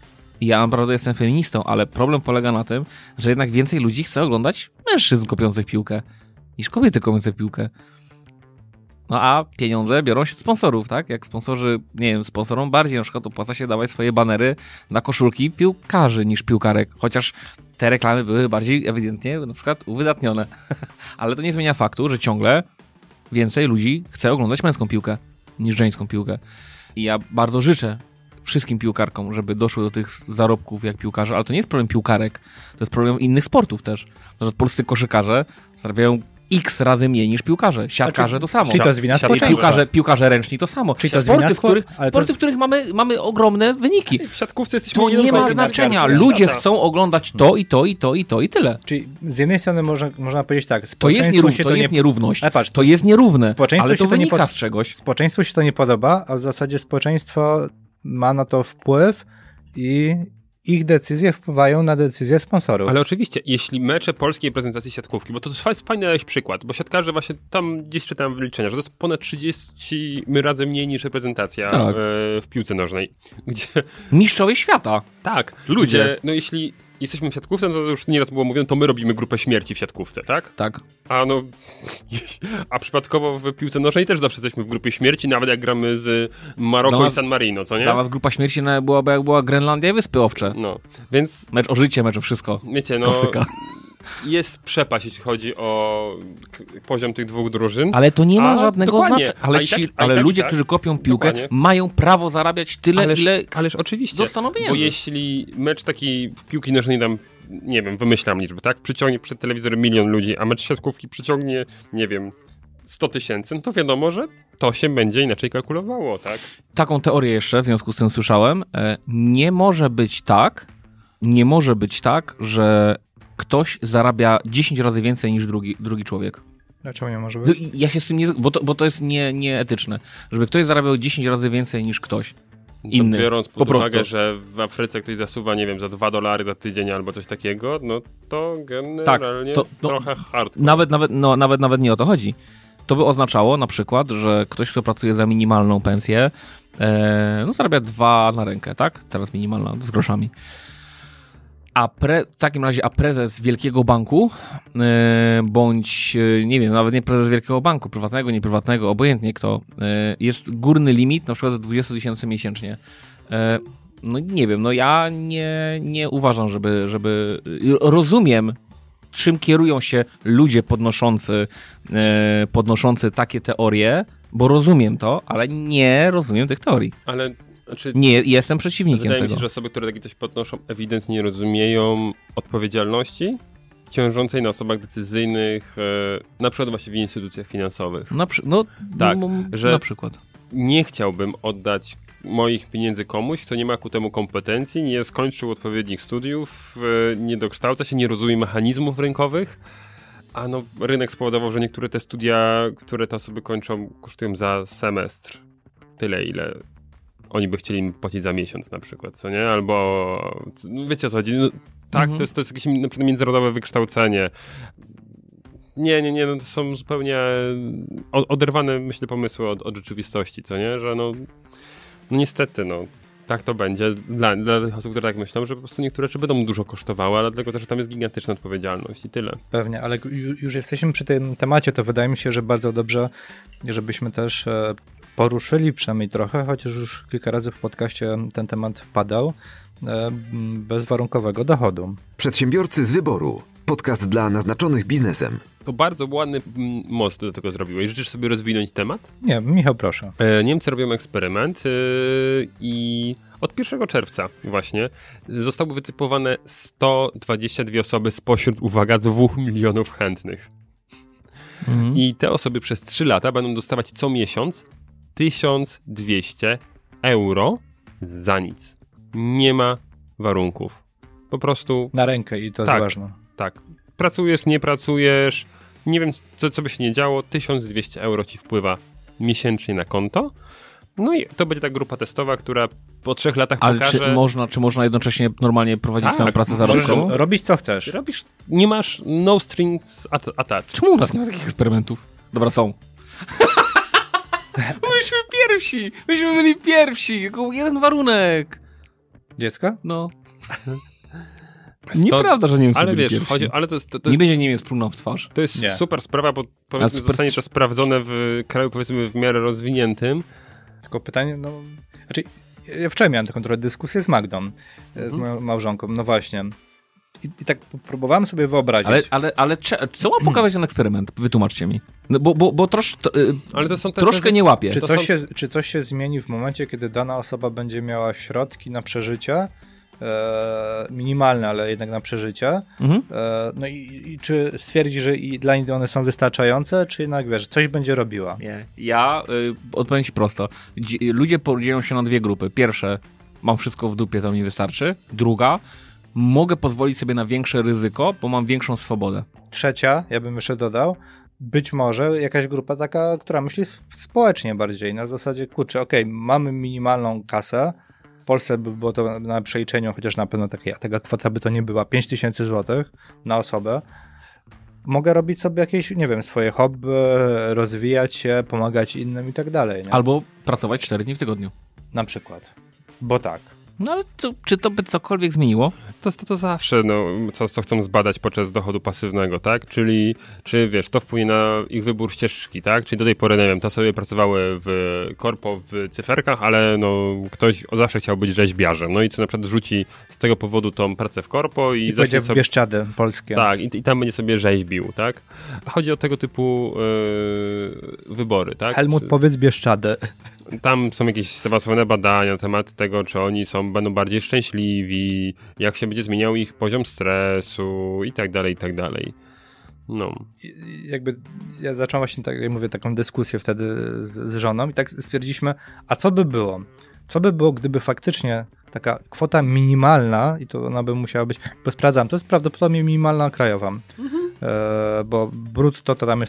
Ale problem polega na tym, że jednak więcej ludzi chce oglądać mężczyzn kopiących piłkę niż kobiety kopiące piłkę. No a pieniądze biorą się od sponsorów, tak? Jak sponsorzy, nie wiem, sponsorom bardziej na przykład opłaca się dawać swoje banery na koszulki piłkarzy niż piłkarek. Chociaż te reklamy były bardziej ewidentnie na przykład uwydatnione. Ale to nie zmienia faktu, że ciągle więcej ludzi chce oglądać męską piłkę niż żeńską piłkę. I ja bardzo życzę wszystkim piłkarkom, żeby doszły do tych zarobków jak piłkarze, ale to nie jest problem piłkarek, to jest problem innych sportów też. Na przykład polscy koszykarze zarabiają x razy mniej niż piłkarze. Siatkarze to samo. Czyli to jest wina społeczeństwa. Piłkarze ręczni to samo. Czyli to jest Sporty, w których mamy ogromne wyniki. W siatkówce jesteśmy To nie ma znaczenia. Ludzie chcą oglądać to i tyle. Czyli z jednej strony można powiedzieć tak, To jest nierówność. Ale patrz, to jest nierówne, ale to się wynika z czegoś. Społeczeństwu się to nie podoba, a w zasadzie społeczeństwo ma na to wpływ i ich decyzje wpływają na decyzje sponsorów. Ale oczywiście, jeśli mecze polskiej reprezentacji siatkówki, bo to jest fajny przykład, bo siatkarze właśnie tam gdzieś czytałem wyliczenia, że to jest ponad 30 razy mniej niż reprezentacja w piłce nożnej. Gdzie... Mistrzowie świata. Tak. Ludzie. Gdzie, no jeśli jesteśmy w siatkówce, no to już nieraz było mówione, to my robimy grupę śmierci w siatkówce, tak? Tak. A przypadkowo w piłce nożnej też zawsze jesteśmy w grupie śmierci, nawet jak gramy z Maroko i San Marino, co nie? Dla nas grupa śmierci byłaby jak była Grenlandia i Wyspy Owcze. No, więc... Mecz o życie, mecz o wszystko. Wiecie, no... Klasyka. Jest przepaść, jeśli chodzi o poziom tych dwóch drużyn. Ale to nie ma żadnego znaczenia. Ale ludzie, którzy kopią piłkę, mają prawo zarabiać tyle, Ależ oczywiście, dostaną pieniędzy. Bo jeśli mecz taki w piłki nożnej tam, nie wiem, wymyślam liczby, tak? Przyciągnie przed telewizorem 1 000 000 ludzi, a mecz siatkówki przyciągnie, nie wiem, 100 000, no to wiadomo, że to się będzie inaczej kalkulowało, tak? Taką teorię jeszcze w związku z tym słyszałem. Nie może być tak, że ktoś zarabia 10 razy więcej niż drugi człowiek. Dlaczego nie może być? Ja się z tym nie... Bo to jest nieetyczne. Żeby ktoś zarabiał 10 razy więcej niż ktoś inny. Biorąc pod uwagę, że w Afryce ktoś zasuwa, nie wiem, za $2 za tydzień albo coś takiego, no to generalnie trochę hardcore. Nawet nie o to chodzi. To by oznaczało na przykład, że ktoś, kto pracuje za minimalną pensję, zarabia 2 na rękę, tak? Teraz minimalna, z groszami. W takim razie prezes wielkiego banku, bądź, nie wiem, nawet nie prezes wielkiego banku, prywatnego, nieprywatnego, obojętnie kto, jest górny limit, na przykład 20 000 miesięcznie. No nie wiem, ja nie uważam, żeby... Rozumiem, czym kierują się ludzie podnoszący takie teorie, bo rozumiem to, ale nie rozumiem tych teorii. Ale... nie, jestem przeciwnikiem tego. Wydaje mi się, że osoby, które takie coś podnoszą, ewidentnie nie rozumieją odpowiedzialności ciążącej na osobach decyzyjnych, na przykład właśnie w instytucjach finansowych. Że na przykład. Nie chciałbym oddać moich pieniędzy komuś, kto nie ma ku temu kompetencji, nie skończył odpowiednich studiów, nie dokształca się, nie rozumie mechanizmów rynkowych, a rynek spowodował, że niektóre te studia, które te osoby kończą, kosztują za semestr tyle, ile oni by chcieli im płacić za miesiąc na przykład, co nie? Albo, wiecie o co chodzi? To jest jakieś na przykład międzynarodowe wykształcenie. Nie, to są zupełnie oderwane, myślę, pomysły od rzeczywistości, co nie? Że niestety, Tak to będzie dla tych osób, które tak myślą, że po prostu niektóre rzeczy będą dużo kosztowały, ale dlatego też, że tam jest gigantyczna odpowiedzialność i tyle. Pewnie, ale już jesteśmy przy tym temacie, to wydaje mi się, że bardzo dobrze, żebyśmy też poruszyli przynajmniej trochę, chociaż już kilka razy w podcaście ten temat padał, bezwarunkowego dochodu. Przedsiębiorcy z wyboru. Podcast dla naznaczonych biznesem. To bardzo ładny most do tego zrobiłeś. Życzysz sobie rozwinąć temat? Nie, Michał, proszę. Niemcy robią eksperyment i od 1 czerwca właśnie zostały wytypowane 122 osoby spośród, uwaga, 2 milionów chętnych. I te osoby przez 3 lata będą dostawać co miesiąc 1200 euro za nic. Nie ma warunków. Po prostu... Na rękę i to jest ważne. Tak. Pracujesz, nie pracujesz, nie wiem co by się nie działo, 1200 euro ci wpływa miesięcznie na konto. No i to będzie ta grupa testowa, która po 3 latach pokaże... Ale czy można jednocześnie normalnie prowadzić swoją pracę zarobkową? Robić co chcesz. Robisz, nie masz no strings attached. Czemu u nas nie ma takich eksperymentów? Dobra, są. Myśmy byli pierwsi, tylko jeden warunek. Dziecko? No. Nieprawda, że Niemcy ale byli wiesz, pierwsi. ale to jest... Nie będzie Niemiec plunął w twarz. To jest super sprawa, bo powiedzmy zostanie to sprawdzone w kraju powiedzmy w miarę rozwiniętym. Tylko pytanie, znaczy ja wczoraj miałem taką trochę dyskusję z Magdą, z moją małżonką, no właśnie. I tak próbowałem sobie wyobrazić. Ale co ma pokazać ten eksperyment? Wytłumaczcie mi. No, bo ale to są troszkę nie łapie. Czy coś się zmieni w momencie, kiedy dana osoba będzie miała środki na przeżycie, minimalne, ale jednak na przeżycie, no i czy stwierdzi, że dla niej one są wystarczające, czy jednak wiesz, coś będzie robiła? Nie. Ja odpowiem ci prosto. Ludzie podzielą się na 2 grupy. Pierwsze, mam wszystko w dupie, to mi wystarczy. Druga, mogę pozwolić sobie na większe ryzyko, bo mam większą swobodę. Trzecia, ja bym jeszcze dodał, być może jakaś grupa taka, która myśli społecznie bardziej, na zasadzie, kurczę, mamy minimalną kasę, w Polsce by było to na przeliczeniu, chociaż na pewno taka kwota by to nie była, 5000 zł na osobę. Mogę robić sobie jakieś, nie wiem, swoje hobby, rozwijać się, pomagać innym i tak dalej. Nie? Albo pracować 4 dni w tygodniu. Na przykład. Bo tak. No ale czy to by cokolwiek zmieniło? To zawsze, co chcą zbadać podczas dochodu pasywnego, tak? Czyli, czy wiesz, to wpłynie na ich wybór ścieżki, tak? Czyli do tej pory, nie wiem, te osoby pracowały w korpo, w cyferkach, ale ktoś zawsze chciał być rzeźbiarzem. No i czy na przykład rzuci z tego powodu tą pracę w korpo i będzie w Bieszczady polskie. Tak, i tam będzie sobie rzeźbił, tak? Chodzi o tego typu wybory, tak? Helmut, powiedz Bieszczady. Tam są jakieś zaawansowane badania na temat tego, czy oni będą bardziej szczęśliwi, jak się będzie zmieniał ich poziom stresu i tak dalej, i tak dalej. No. Jakby ja zacząłem właśnie, tak jak mówię, taką dyskusję wtedy z żoną i tak stwierdziliśmy, a co by było? Co by było, gdyby faktycznie taka kwota minimalna, i to ona by musiała być, bo sprawdzam, to jest prawdopodobnie minimalna krajowa, bo brutto to tam jest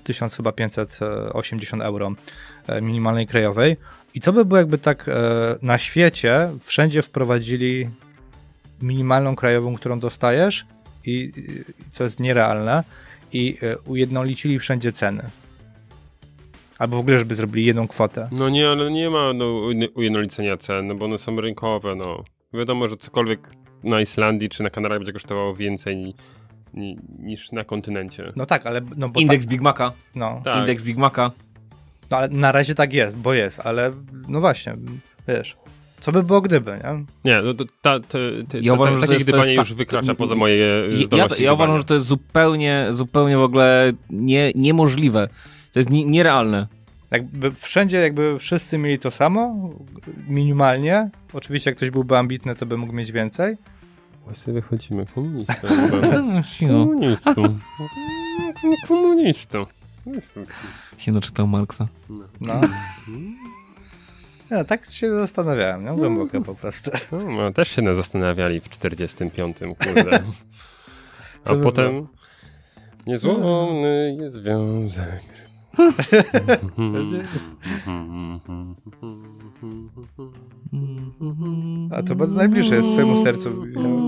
1580 euro minimalnej krajowej. I co by było, jakby tak na świecie wszędzie wprowadzili minimalną krajową, którą dostajesz i co jest nierealne, i ujednolicili wszędzie ceny. Albo w ogóle, żeby zrobili jedną kwotę. No nie, ale nie ma ujednolicenia cen, bo one są rynkowe, Wiadomo, że cokolwiek na Islandii czy na Kanarach będzie kosztowało więcej niż na kontynencie. No tak, ale... No bo Indeks Big Maca. No. Tak. Indeks Big Maca. No ale na razie tak jest, bo jest, ale no właśnie, wiesz, co by było gdyby, nie? Nie, Ja uważam, że takie gdybanie już wykracza poza moje zdolności. Ja uważam, że to jest zupełnie w ogóle niemożliwe. To jest nierealne. Jakby wszędzie jakby wszyscy mieli to samo, minimalnie. Oczywiście jak ktoś byłby ambitny, to by mógł mieć więcej. Właśnie wychodzimy komunistą. Się doczytał Marksa. No. Ja tak się zastanawiałem, nie? Głęboko po prostu. No, też się zastanawiali w 45, kurde. A potem niezłomny jest związek. A to bardzo najbliższe jest twojemu sercu.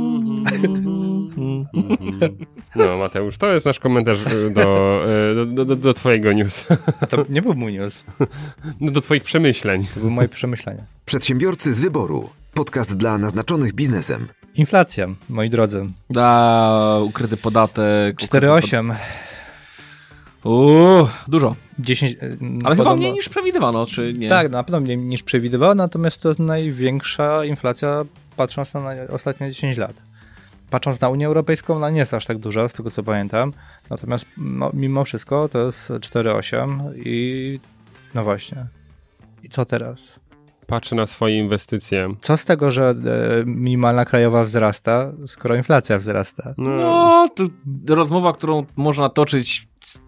No Mateusz, to jest nasz komentarz do twojego newsa. A to nie był mój news. No do twoich przemyśleń. To były moje przemyślenia. Przedsiębiorcy z wyboru. Podcast dla naznaczonych biznesem. Inflacja, moi drodzy. Ukryty podatek. 4,8. Dużo. 10, Ale chyba mniej niż przewidywano, czy nie? Tak, na pewno mniej niż przewidywano, natomiast to jest największa inflacja, patrząc na ostatnie 10 lat. Patrząc na Unię Europejską, ona nie jest aż tak duża, z tego co pamiętam. Natomiast mimo wszystko to jest 4,8 i no właśnie. I co teraz? Patrzę na swoje inwestycje. Co z tego, że minimalna krajowa wzrasta, skoro inflacja wzrasta? No, to rozmowa, którą można toczyć...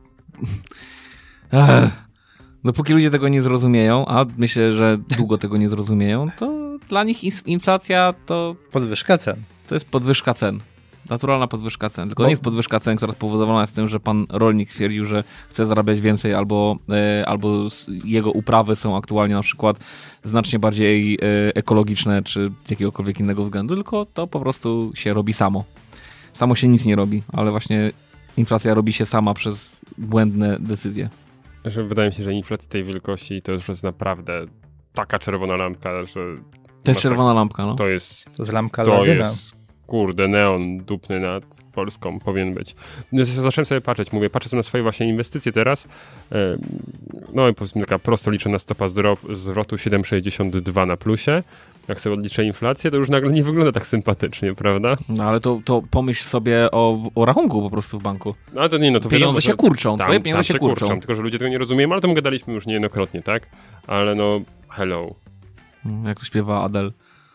Dopóki ludzie tego nie zrozumieją, a myślę, że długo tego nie zrozumieją, to dla nich inflacja to Podwyżka cen. jest podwyżka cen. Naturalna podwyżka cen. Tylko nie jest podwyżka cen, która spowodowana jest tym, że pan rolnik stwierdził, że chce zarabiać więcej albo jego uprawy są aktualnie na przykład znacznie bardziej ekologiczne czy z jakiegokolwiek innego względu, tylko to po prostu się robi samo. Samo się nic nie robi, ale właśnie inflacja robi się sama przez błędne decyzje. Że wydaje mi się, że inflacja tej wielkości to już jest naprawdę taka czerwona lampka, że... To jest czerwona lampka, no. To jest lampka to Aladyna. jest, kurde, neon dupny nad Polską powinien być. Zacząłem sobie patrzeć, patrzę sobie na swoje właśnie inwestycje teraz. No i powiedzmy taka prosto liczona stopa zwrotu 7,62 na plusie. Jak sobie odliczę inflację, to już nagle nie wygląda tak sympatycznie, prawda? No ale to pomyśl sobie o rachunku po prostu w banku. No ale to nie, no to Pieniądze wiadomo, się kurczą, tam, twoje pieniądze się kurczą. Tylko, że ludzie tego nie rozumieją, ale to my gadaliśmy już niejednokrotnie, tak? Ale no, hello. Jak to śpiewa Adele.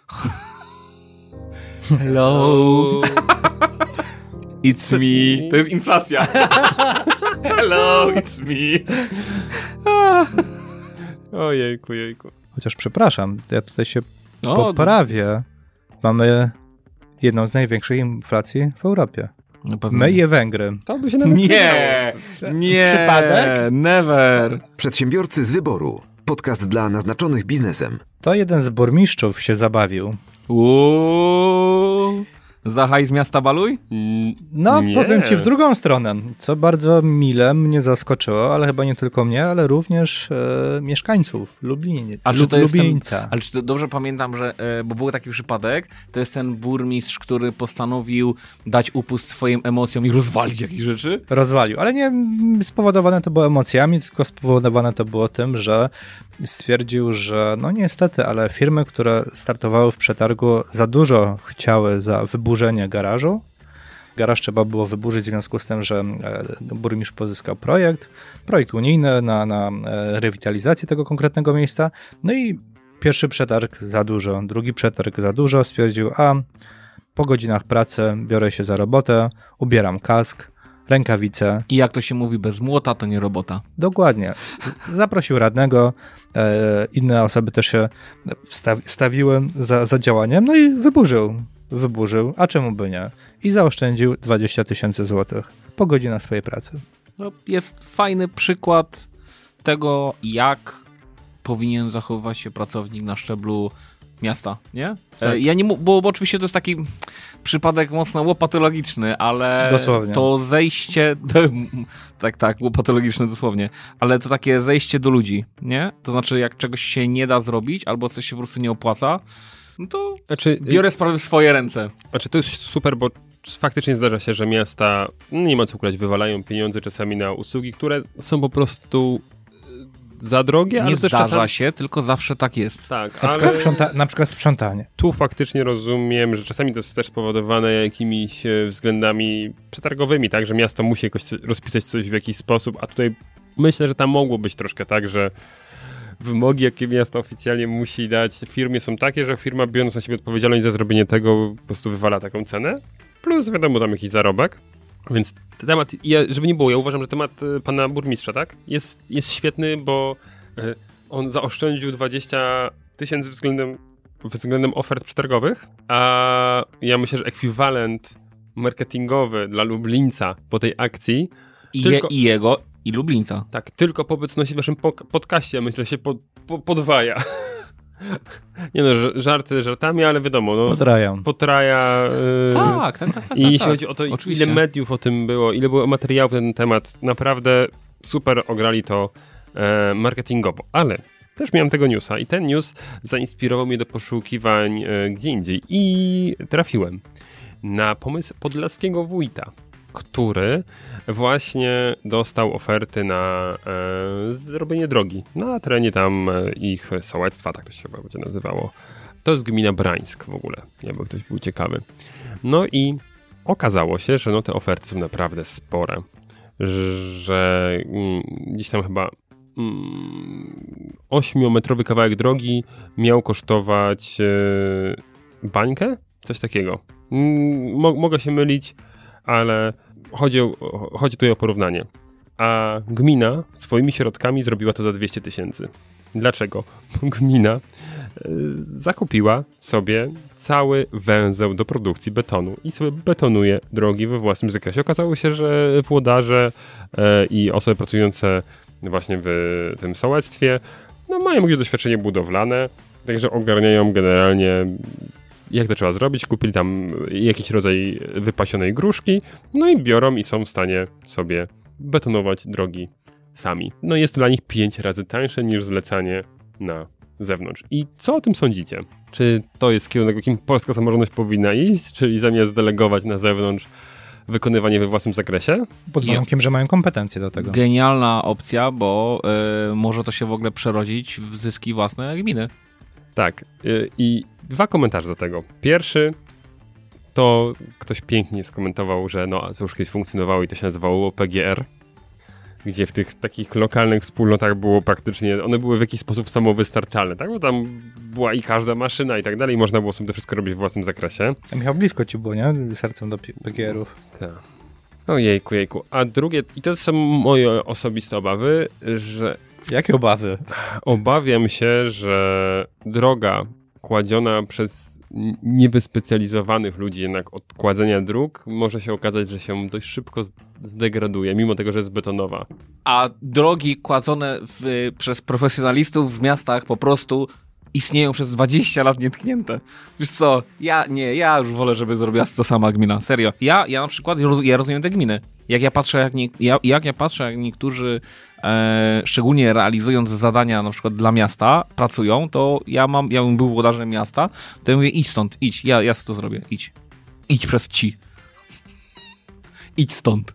Hello. It's me. To jest inflacja. Hello, it's me. Ojejku. Chociaż przepraszam, ja tutaj się poprawię. Mamy jedną z największych inflacji w Europie. My i Węgry. To by się nawet Nie. Przypadek? Never. Przedsiębiorcy z wyboru. Podcast dla naznaczonych biznesem. To jeden z burmistrzów się zabawił. Za hajs miasta baluj? No, Nie. powiem ci w drugą stronę, co bardzo mile mnie zaskoczyło, ale chyba nie tylko mnie, ale również mieszkańców Lublińca. Ale czy to dobrze pamiętam, że, bo był taki przypadek, to jest ten burmistrz, który postanowił dać upust swoim emocjom i rozwalić jakieś rzeczy? Rozwalił, ale nie spowodowane to było emocjami, tylko spowodowane to było tym, że stwierdził, że no niestety, ale firmy, które startowały w przetargu za dużo chciały za wyburzenie garażu. Garaż trzeba było wyburzyć w związku z tym, że burmistrz pozyskał projekt unijny na rewitalizację tego konkretnego miejsca. No i pierwszy przetarg za dużo, drugi przetarg za dużo. Stwierdził, po godzinach pracy biorę się za robotę, ubieram kask, rękawice. I jak to się mówi, bez młota to nie robota. Dokładnie. Zaprosił radnego, inne osoby też się stawiły za działaniem, no i wyburzył, a czemu by nie? I zaoszczędził 20 000 złotych po godzinach swojej pracy. No, jest fajny przykład tego, jak powinien zachowywać się pracownik na szczeblu miasta, nie? Tak. Ja nie bo oczywiście to jest taki przypadek mocno łopatologiczny, ale dosłownie. To zejście tak, łopatologiczne dosłownie, ale to takie zejście do ludzi, nie? To znaczy, jak czegoś się nie da zrobić, albo coś się po prostu nie opłaca, no to biorę sprawy w swoje ręce. Znaczy to jest super, bo faktycznie zdarza się, że miasta, nie ma co ukrywać, wywalają pieniądze czasami na usługi, które są po prostu za drogie, ale nie też zdarza czasami... się, tylko zawsze tak jest. Tak, Na przykład sprzątanie. Tu faktycznie rozumiem, że czasami to jest też spowodowane jakimiś względami przetargowymi, tak, że miasto musi jakoś rozpisać coś w jakiś sposób, a tutaj myślę, że tam mogło być troszkę tak, że wymogi, jakie miasto oficjalnie musi dać firmie, są takie, że firma, biorąc na siebie odpowiedzialność za zrobienie tego, po prostu wywala taką cenę, plus wiadomo, tam jakiś zarobek. Więc temat, żeby nie było, ja uważam, że temat pana burmistrza, tak, jest świetny, bo on zaoszczędził 20 000 względem ofert przetargowych, a ja myślę, że ekwiwalent marketingowy dla Lublińca po tej akcji I Lublińca. Tak, tylko po obecności w naszym podcaście, myślę, się podwaja. Nie no, żarty żartami, ale wiadomo, no, potraja. Tak. I jeśli chodzi o to, oczywiście, ile mediów o tym było, ile było materiałów na ten temat, naprawdę super ograli to marketingowo. Ale też miałem tego newsa i ten news zainspirował mnie do poszukiwań gdzie indziej i trafiłem na pomysł podlaskiego wójta, który właśnie dostał oferty na zrobienie drogi na terenie tam ich sołectwa, tak to się chyba będzie nazywało. To jest gmina Brańsk w ogóle, jakby ktoś był ciekawy. No i okazało się, że no te oferty są naprawdę spore, że gdzieś tam chyba 8-metrowy kawałek drogi miał kosztować bańkę? Coś takiego. Mogę się mylić, ale chodzi tu o porównanie. A gmina swoimi środkami zrobiła to za 200 000. Dlaczego? Bo gmina zakupiła sobie cały węzeł do produkcji betonu i sobie betonuje drogi we własnym zakresie. Okazało się, że włodarze i osoby pracujące właśnie w tym sołectwie mają jakieś doświadczenie budowlane, także ogarniają generalnie jak to trzeba zrobić. Kupili tam jakiś rodzaj wypasionej gruszki, no i biorą i są w stanie sobie betonować drogi sami. No jest to dla nich 5 razy tańsze niż zlecanie na zewnątrz. I co o tym sądzicie? Czy to jest kierunek, jakim polska samorządność powinna iść? Czyli zamiast delegować na zewnątrz wykonywanie we własnym zakresie? Pod warunkiem, że mają kompetencje do tego. Genialna opcja, bo może to się w ogóle przerodzić w zyski własne gminy. Tak. I 2 komentarze do tego. Pierwszy to ktoś pięknie skomentował, że co już kiedyś funkcjonowało i to się nazywało PGR, gdzie w tych takich lokalnych wspólnotach było praktycznie, one były w jakiś sposób samowystarczalne, tak? Bo tam była i każda maszyna i tak dalej, i można było sobie to wszystko robić w własnym zakresie. A Michał, blisko ci było, nie? Sercem do PGR-ów. Tak. O jejku. A drugie, i to są moje osobiste obawy, że... Jakie obawy? Obawiam się, że droga kładziona przez niewyspecjalizowanych ludzi jednak od kładzenia dróg może się okazać, że się dość szybko zdegraduje, mimo tego, że jest betonowa. A drogi kładzone przez profesjonalistów w miastach po prostu istnieją przez 20 lat nietknięte. Wiesz co, ja już wolę, żeby zrobiła to sama gmina, serio. Ja na przykład, ja rozumiem te gminy. Jak ja patrzę, jak niektórzy, szczególnie realizując zadania na przykład dla miasta, pracują, to ja bym był włodarzem miasta, to ja mówię, idź stąd, idź, ja to zrobię, idź. Idź przez ci. Idź stąd.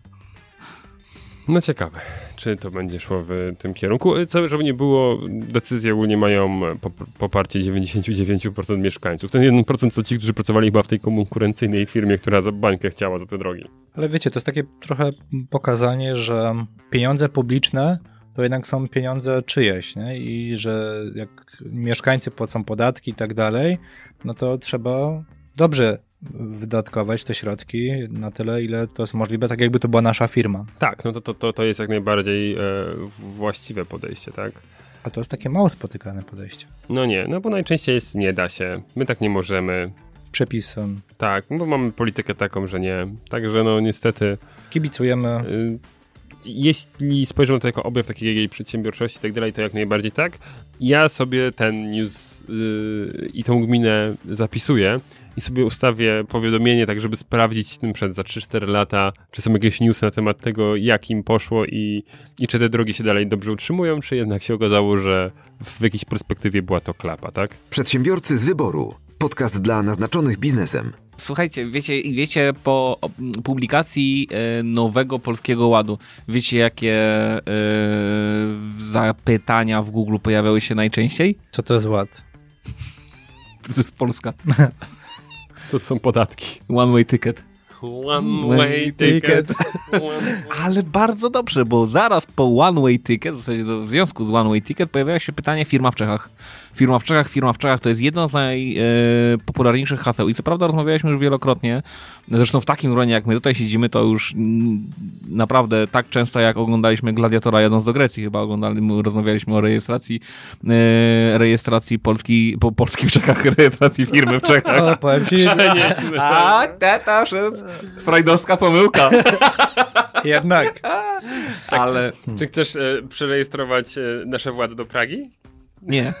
No ciekawe, czy to będzie szło w tym kierunku. Co, żeby nie było, decyzje ogólnie mają poparcie 99% mieszkańców. Ten 1% to ci, którzy pracowali chyba w tej konkurencyjnej firmie, która za bańkę chciała za te drogi. Ale wiecie, to jest takie trochę pokazanie, że pieniądze publiczne to jednak są pieniądze czyjeś, nie? I że jak mieszkańcy płacą podatki i tak dalej, no to trzeba dobrze wydatkować te środki na tyle, ile to jest możliwe, tak jakby to była nasza firma. Tak, no to jest jak najbardziej właściwe podejście, tak? A to jest takie mało spotykane podejście. No nie, no bo najczęściej jest nie da się, my tak nie możemy. Przepisem. Tak, bo mamy politykę taką, że nie. Także no niestety... Kibicujemy. Jeśli spojrzymy na to jako objaw takiej przedsiębiorczości i tak dalej, to jak najbardziej tak. Ja sobie ten news i tą gminę zapisuję i sobie ustawię powiadomienie, tak żeby sprawdzić tym przed za 3-4 lata, czy są jakieś newsy na temat tego, jak im poszło i czy te drogi się dalej dobrze utrzymują, czy jednak się okazało, że w jakiejś perspektywie była to klapa, tak? Przedsiębiorcy z wyboru. Podcast dla naznaczonych biznesem. Słuchajcie, wiecie po publikacji nowego Polskiego Ładu, wiecie jakie zapytania w Google pojawiały się najczęściej? Co to jest ład? To jest Polska. To są podatki. One way ticket. One way ticket. Ale bardzo dobrze, bo zaraz po one way ticket, w zasadzie w związku z one way ticket, pojawiało się pytanie firma w Czechach. Firma w Czechach to jest jedno z najpopularniejszych haseł i co prawda rozmawialiśmy już wielokrotnie, zresztą w takim gronie jak my tutaj siedzimy, to już naprawdę tak często jak oglądaliśmy Gladiatora jadąc do Grecji, chyba rozmawialiśmy o rejestracji Polski w Czechach, rejestracji firmy w Czechach. O, powiem ci, A, tata, freudowska pomyłka. jednak. Ale... Czy chcesz przerejestrować nasze władze do Pragi? Nie.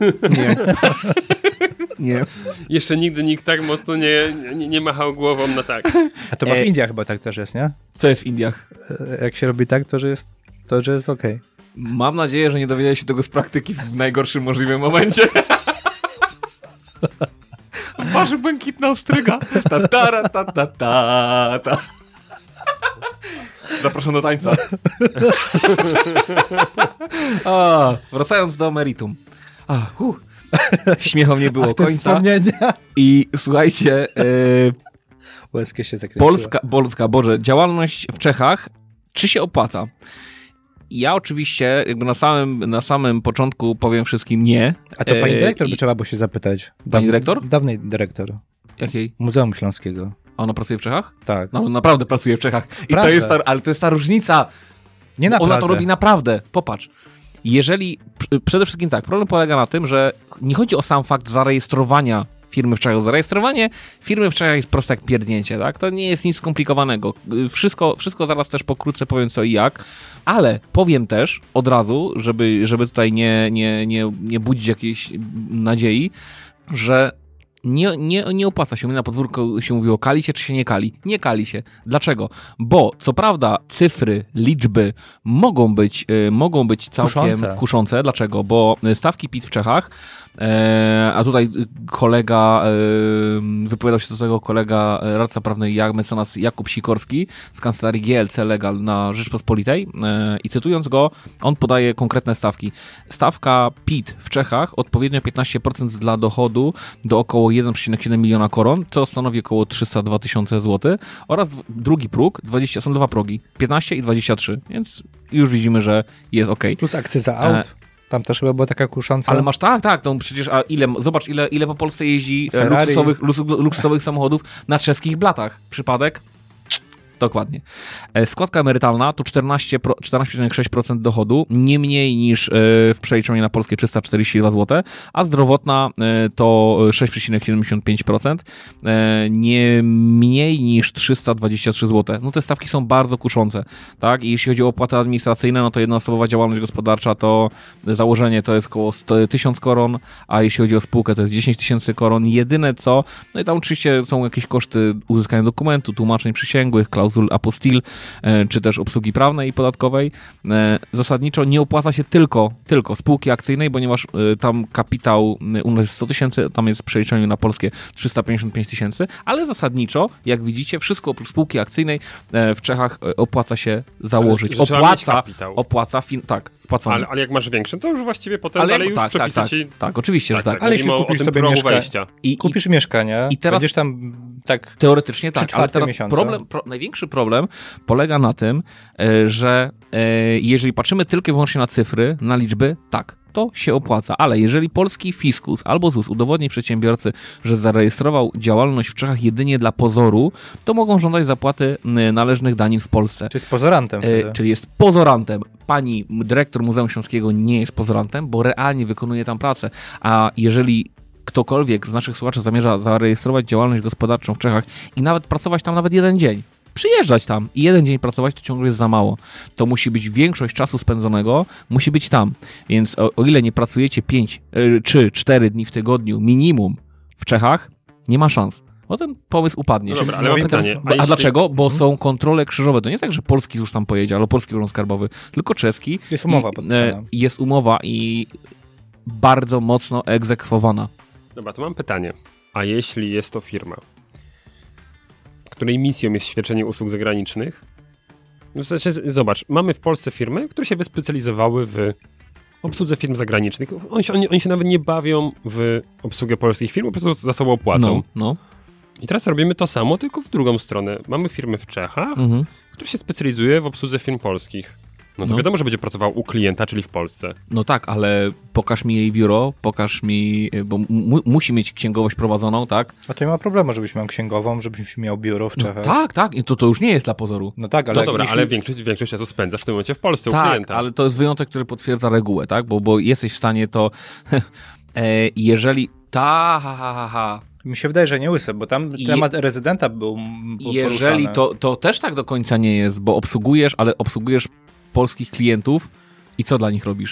Nie. Jeszcze nigdy nikt tak mocno nie machał głową na tak. A to w Indiach chyba tak też jest, nie? Co jest w Indiach? Jak się robi tak, to że jest okej. Mam nadzieję, że nie dowiedzieli się tego z praktyki w najgorszym możliwym momencie. Waży błękitna ostryga. Ta, ta, ta, ta, ta, ta. Zapraszam do tańca. Wracając do meritum. Śmiechom nie było końca. I słuchajcie, Łezkie się zakręciło. Boże, działalność w Czechach, czy się opłaca? Ja oczywiście jakby na samym początku powiem wszystkim nie. A to pani dyrektor by trzeba było się zapytać. Pani dyrektor? Dawnej dyrektor. Jakiej? Muzeum Śląskiego. A ona pracuje w Czechach? Tak. No naprawdę pracuje w Czechach. I Prawda. to jest ale to jest ta różnica. Nie na Ona Pradze. to robi naprawdę. Popatrz. Jeżeli, przede wszystkim tak, problem polega na tym, że nie chodzi o sam fakt zarejestrowania firmy w Czechach. Zarejestrowanie firmy w Czechach jest proste jak pierdnięcie, tak? To nie jest nic skomplikowanego. Wszystko zaraz też pokrótce powiem co i jak, ale powiem też od razu, żeby tutaj nie budzić jakiejś nadziei, że nie opłaca się. Na podwórku się mówiło, kali się czy się nie kali? Nie kali się. Dlaczego? Bo co prawda cyfry, liczby mogą być całkiem kuszące. Dlaczego? Bo stawki PIT w Czechach, a tutaj kolega, wypowiadał się do tego kolega radca prawny mecenas Jakub Sikorski z kancelarii GLC Legal na Rzeczpospolitej i cytując go, on podaje konkretne stawki. Stawka PIT w Czechach odpowiednio 15% dla dochodu do około 1,7 miliona koron, to stanowi około 302 tysiące złotych oraz drugi próg, są dwa progi, 15 i 23, więc już widzimy, że jest ok. Plus akcyza aut. Tam też chyba była taka kusząca. Ale masz tak, to przecież zobacz ile po Polsce jeździ luksusowych samochodów na czeskich blatach. Przypadek? Dokładnie. Składka emerytalna to 14,6% dochodu, nie mniej niż w przeliczeniu na polskie 342 zł, a zdrowotna to 6,75%, nie mniej niż 323 zł. No te stawki są bardzo kuszące, tak? I jeśli chodzi o opłaty administracyjne, no to jednoosobowa działalność gospodarcza to założenie to jest około 1000 koron, a jeśli chodzi o spółkę to jest 10 tysięcy koron. Jedyne co, no i tam oczywiście są jakieś koszty uzyskania dokumentu, tłumaczeń przysięgłych, klauzul apostille, czy też obsługi prawnej i podatkowej. Zasadniczo nie opłaca się tylko spółki akcyjnej, ponieważ tam kapitał u nas jest 100 tysięcy, tam jest w przeliczeniu na polskie 355 tysięcy, ale zasadniczo, jak widzicie, wszystko oprócz spółki akcyjnej w Czechach opłaca się założyć. Wpłacony. Ale jak masz większy, to już właściwie potem dalej już przepisy ci... Tak, oczywiście, że tak. Ale jeśli kupisz sobie mieszkanie, kupisz mieszkanie, i teraz będziesz tam tak teoretycznie tak, ale teraz miesiąca. Największy problem polega na tym, że jeżeli patrzymy tylko i wyłącznie na cyfry, na liczby, tak, to się opłaca, ale jeżeli polski fiskus albo ZUS udowodni przedsiębiorcy, że zarejestrował działalność w Czechach jedynie dla pozoru, to mogą żądać zapłaty należnych danin w Polsce. Czyli jest pozorantem wtedy. Czyli jest pozorantem. Pani dyrektor Muzeum Śląskiego nie jest pozorantem, bo realnie wykonuje tam pracę, a jeżeli ktokolwiek z naszych słuchaczy zamierza zarejestrować działalność gospodarczą w Czechach i nawet pracować tam nawet jeden dzień, przyjeżdżać tam i jeden dzień pracować, to ciągle jest za mało. To musi być większość czasu spędzonego, musi być tam. Więc o ile nie pracujecie 5 czy 4 dni w tygodniu minimum w Czechach, nie ma szans. Bo ten pomysł upadnie. No dobra, ale mam pytanie. A dlaczego? Bo są kontrole krzyżowe. To nie tak, że polski ZUS tam pojedzie, albo polski urząd skarbowy, tylko czeski. Jest umowa podpisana. Jest umowa i bardzo mocno egzekwowana. Dobra, to mam pytanie. A jeśli jest to firma, której misją jest świadczenie usług zagranicznych? W sensie, zobacz, mamy w Polsce firmy, które się wyspecjalizowały w obsłudze firm zagranicznych. Oni się nawet nie bawią w obsługę polskich firm, po prostu za sobą płacą. No. I teraz robimy to samo, tylko w drugą stronę. Mamy firmy w Czechach, które się specjalizuje w obsłudze firm polskich. No to wiadomo, że będzie pracował u klienta, czyli w Polsce. No tak, ale pokaż mi jej biuro, pokaż mi, bo musi mieć księgowość prowadzoną, tak? A to nie ma problemu, żebyś miał księgową, żebyś miał biuro w Czechach. No tak, i to już nie jest dla pozoru. No tak, ale... No dobra, ale większość czasu spędzasz w tym momencie w Polsce tak, u klienta. Tak, ale to jest wyjątek, który potwierdza regułę, tak? Bo jesteś w stanie to... jeżeli... Mi się wydaje, że nie łysy, bo tam temat rezydenta był jeżeli to też tak do końca nie jest, bo obsługujesz polskich klientów i co dla nich robisz?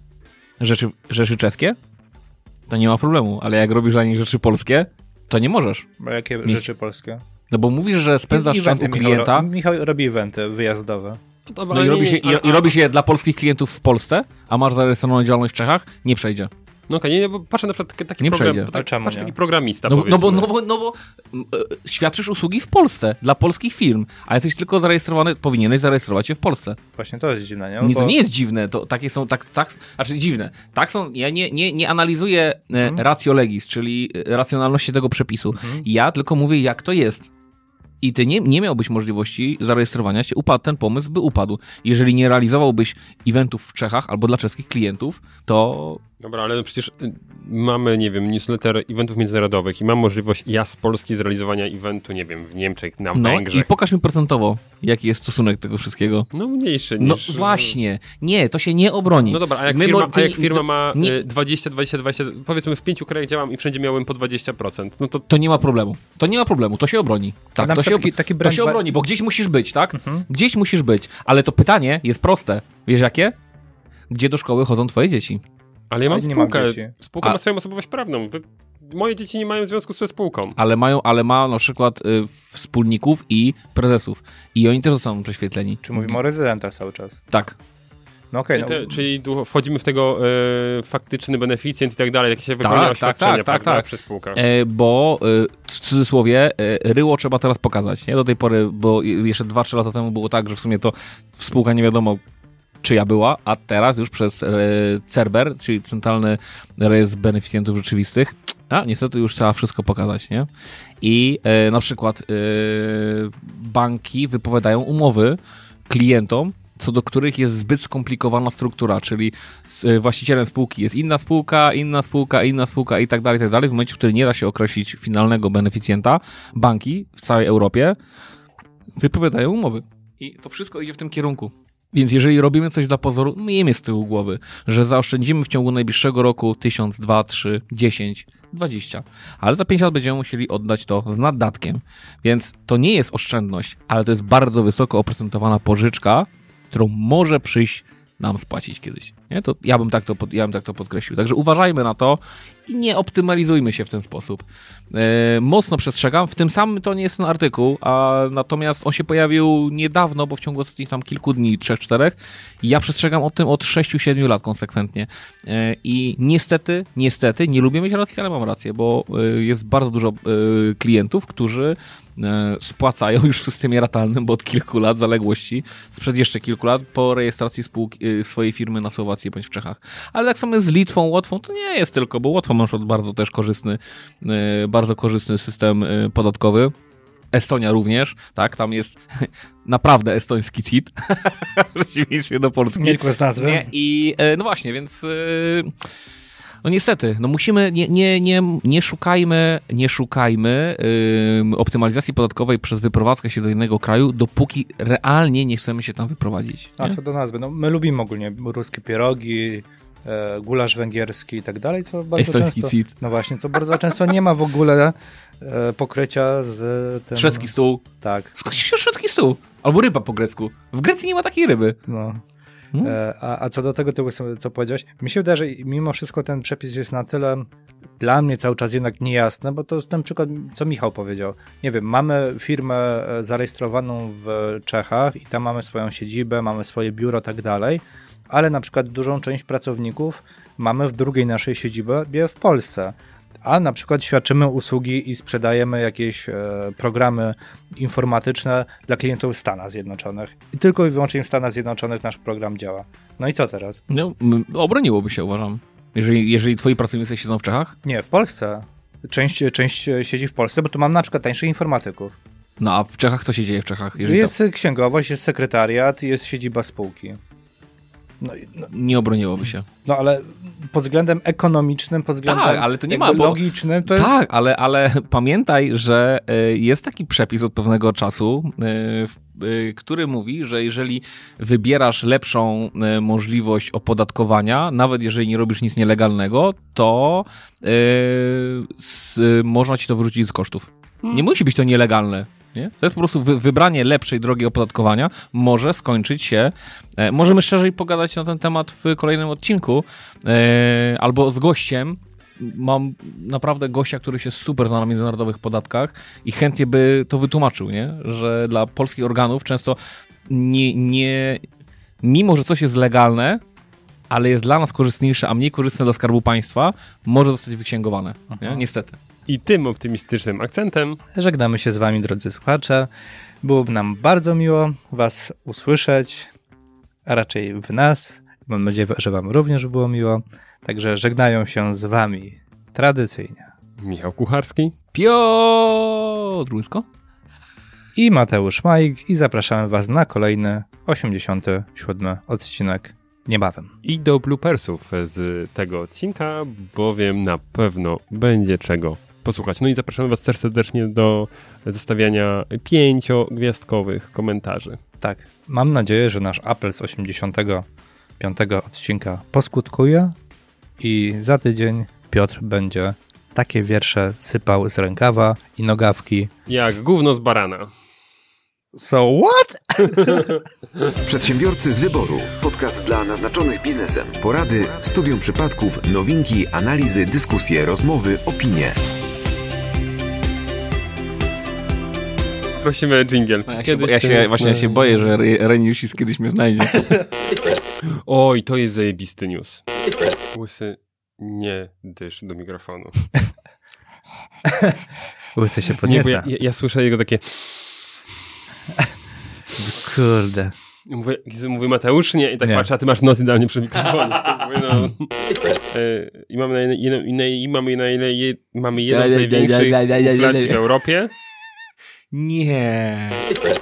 Rzeczy czeskie? To nie ma problemu, ale jak robisz dla nich rzeczy polskie, to nie możesz. Bo jakie rzeczy polskie? No bo mówisz, że spędzasz czas u klienta. Michał robi eventy wyjazdowe. Dobra, No i ale robi się dla polskich klientów w Polsce, a masz zarejestrowaną działalność w Czechach, nie przejdzie. No okej, nie, bo patrzę na przykład taki Nie program, przejdzie. A czemu patrz nie? taki programista, No powiedzmy. bo świadczysz usługi w Polsce, dla polskich firm, a jesteś tylko zarejestrowany, powinieneś zarejestrować się w Polsce. Właśnie to jest dziwne, nie? Nie, to Bo- nie jest dziwne, to takie są, znaczy dziwne. Tak są, ja nie analizuję ratio legis, czyli racjonalności tego przepisu. Ja tylko mówię, jak to jest. I ty nie miałbyś możliwości zarejestrowania się, ten pomysł by upadł. Jeżeli nie realizowałbyś eventów w Czechach albo dla czeskich klientów, to... Dobra, ale przecież mamy, nie wiem, newsletter eventów międzynarodowych i mam możliwość z Polski zrealizowania eventu, nie wiem, w Niemczech, na No Węgrzech. i pokaż mi procentowo, jaki jest stosunek tego wszystkiego. No mniejszy No niż... właśnie, nie, to się nie obroni. No dobra, a jak firma ma 20, powiedzmy w 5 krajach działam i wszędzie miałem po 20%, no to... To nie ma problemu. To się obroni. Tak, na to przykład się, taki to brand się obroni, bo gdzieś musisz być, tak? Gdzieś musisz być. Ale to pytanie jest proste. Wiesz jakie? Gdzie do szkoły chodzą twoje dzieci? Ale ja mam Ale nie mam spółkę. dzieci. Spółka ma swoją osobowość prawną. Moje dzieci nie mają związku z spółką. Ale ma na przykład wspólników i prezesów. I oni też zostaną prześwietleni. Czy mówimy o rezydentach cały czas? Tak. No okej, Czyli tu wchodzimy w tego faktyczny beneficjent i tak dalej, jakieś wypełnienia Tak, oświadczenia, tak. prawda, przy spółkach. Bo w cudzysłowie ryło trzeba teraz pokazać, nie? Do tej pory, bo jeszcze 2-3 lata temu było tak, że w sumie to spółka nie wiadomo czyja była, a teraz już przez CERBER, czyli Centralny Rejestr Beneficjentów Rzeczywistych, niestety już trzeba wszystko pokazać, nie? I na przykład banki wypowiadają umowy klientom, co do których jest zbyt skomplikowana struktura, czyli właścicielem spółki jest inna spółka i tak dalej, w momencie, w którym nie da się określić finalnego beneficjenta, banki w całej Europie wypowiadają umowy. I to wszystko idzie w tym kierunku. Więc jeżeli robimy coś dla pozoru, miejmy z tyłu głowy, że zaoszczędzimy w ciągu najbliższego roku 1000, 2, 3, 10, 20. Ale za 5 lat będziemy musieli oddać to z naddatkiem. Więc to nie jest oszczędność, ale to jest bardzo wysoko oprocentowana pożyczka, którą może przyjść nam spłacić kiedyś. Nie? To ja bym tak to podkreślił. Także uważajmy na to i nie optymalizujmy się w ten sposób. Mocno przestrzegam. W tym samym to nie jest ten artykuł, natomiast on się pojawił niedawno, bo w ciągu ostatnich tam kilku dni, 3-4. Ja przestrzegam o tym od 6-7 lat konsekwentnie. I niestety, nie lubię mieć racji, ale mam rację, bo jest bardzo dużo klientów, którzy spłacają już w systemie ratalnym, bo od kilku lat zaległości, sprzed jeszcze kilku lat, po rejestracji spółki swojej firmy na Słowacji bądź w Czechach. Ale tak samo z Litwą, Łotwą, to nie jest tylko, bo Łotwa ma bardzo też bardzo korzystny system podatkowy. Estonia również, tak, tam jest naprawdę estoński CIT, w przeciwieństwie do Polski. Nie tylko z nazwy. Nie, i no właśnie, więc no niestety, no musimy, nie szukajmy optymalizacji podatkowej przez wyprowadzkę się do innego kraju, dopóki realnie nie chcemy się tam wyprowadzić. A Nie? co do nazwy, no my lubimy ogólnie ruskie pierogi, gulasz węgierski i tak dalej, co bardzo Estoński często... CIT. No właśnie, co bardzo często nie ma w ogóle pokrycia z tym... Szwedzki stół. Tak. Skąd się szwedzki stół? Albo ryba po grecku. W Grecji nie ma takiej ryby. No. A co do tego, co powiedziałeś, mi się wydaje, że mimo wszystko ten przepis jest na tyle dla mnie cały czas jednak niejasny, bo to jest ten przykład, co Michał powiedział. Nie wiem, mamy firmę zarejestrowaną w Czechach i tam mamy swoją siedzibę, mamy swoje biuro, tak dalej, ale na przykład dużą część pracowników mamy w drugiej naszej siedzibie w Polsce. A na przykład świadczymy usługi i sprzedajemy jakieś programy informatyczne dla klientów w Stanach Zjednoczonych. I tylko i wyłącznie w Stanach Zjednoczonych nasz program działa. No i co teraz? No, obroniłoby się, uważam. Jeżeli twoi pracownicy siedzą w Czechach? Nie, w Polsce. Część siedzi w Polsce, bo tu mam na przykład tańszych informatyków. No a w Czechach co się dzieje w Czechach? Jest księgowość, jest sekretariat, jest siedziba spółki. Nie obroniłoby się. No ale pod względem ekonomicznym, pod względem tak, ale to nie ma, logicznym, to jest... Tak, ale pamiętaj, że jest taki przepis od pewnego czasu, który mówi, że jeżeli wybierasz lepszą możliwość opodatkowania, nawet jeżeli nie robisz nic nielegalnego, to można ci to wyrzucić z kosztów. Nie musi być to nielegalne. Nie? To jest po prostu wybranie lepszej drogi opodatkowania może skończyć się. Możemy szerzej pogadać na ten temat w kolejnym odcinku albo z gościem. Mam naprawdę gościa, który się super zna na międzynarodowych podatkach i chętnie by to wytłumaczył, nie? Że dla polskich organów często mimo że coś jest legalne, ale jest dla nas korzystniejsze, a mniej korzystne dla Skarbu Państwa, może zostać wyksięgowane. Nie? Niestety. I tym optymistycznym akcentem Żegnamy się z wami, drodzy słuchacze. Byłoby nam bardzo miło was usłyszeć, a raczej w nas. Mam nadzieję, że wam również było miło. Także żegnają się z wami tradycyjnie Michał Kucharski Piotr Łysko i Mateusz Majk i zapraszamy was na kolejny 87. odcinek niebawem. i do bloopersów z tego odcinka, bowiem na pewno będzie czego posłuchać. No i zapraszamy was też serdecznie do zostawiania 5-gwiazdkowych komentarzy. Tak, mam nadzieję, że nasz apel z 85. odcinka poskutkuje i za tydzień Piotr będzie takie wiersze sypał z rękawa i nogawki. Jak gówno z barana. So what? Przedsiębiorcy z wyboru. Podcast dla naznaczonych biznesem. Porady, studium przypadków, nowinki, analizy, dyskusje, rozmowy, opinie. Prosimy dżingiel. Ja się boję, że Reniusis kiedyś mnie znajdzie. Oj, to jest zajebisty news. Łysy, nie dysz do mikrofonu. Łysy się Nie, podnieca. bo ja słyszę jego takie... Kurde. Mówię Mateusz, nie, i tak Nie. patrzę, a ty masz nos idealnie przy mikrofonie. Mówię, no. I mamy jedną z największych inflacji w Europie. Nie.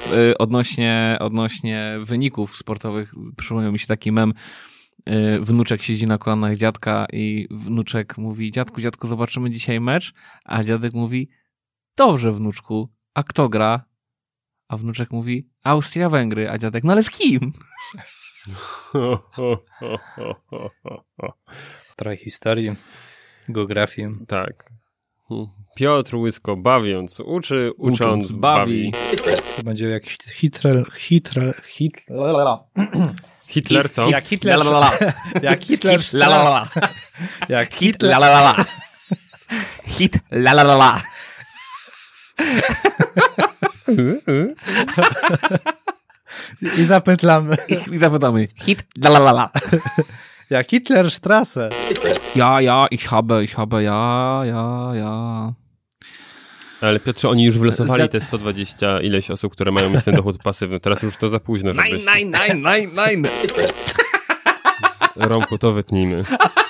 Odnośnie wyników sportowych przypomniał mi się taki mem. Wnuczek siedzi na kolanach dziadka i wnuczek mówi: dziadku, zobaczymy dzisiaj mecz, a dziadek mówi: dobrze, wnuczku, a kto gra? A wnuczek mówi: Austria-Węgry, a dziadek: no ale z kim? Trochę historii, geografii. Tak. Piotr Łysko bawiąc uczy, ucząc bawi. To będzie jak Hitler Hitler co? jak Hitler jak Hitler jak Hitler Hit la la la la. i zapytlamy I zapytamy: hit la la la la. jak Hitlerstrasse. Ja, ich habe, ja. Ale Piotrze, oni już wylosowali te 120 ileś osób, które mają mieć ten dochód pasywny. Teraz już to za późno, żeby... Nein. Rąku to wytnijmy.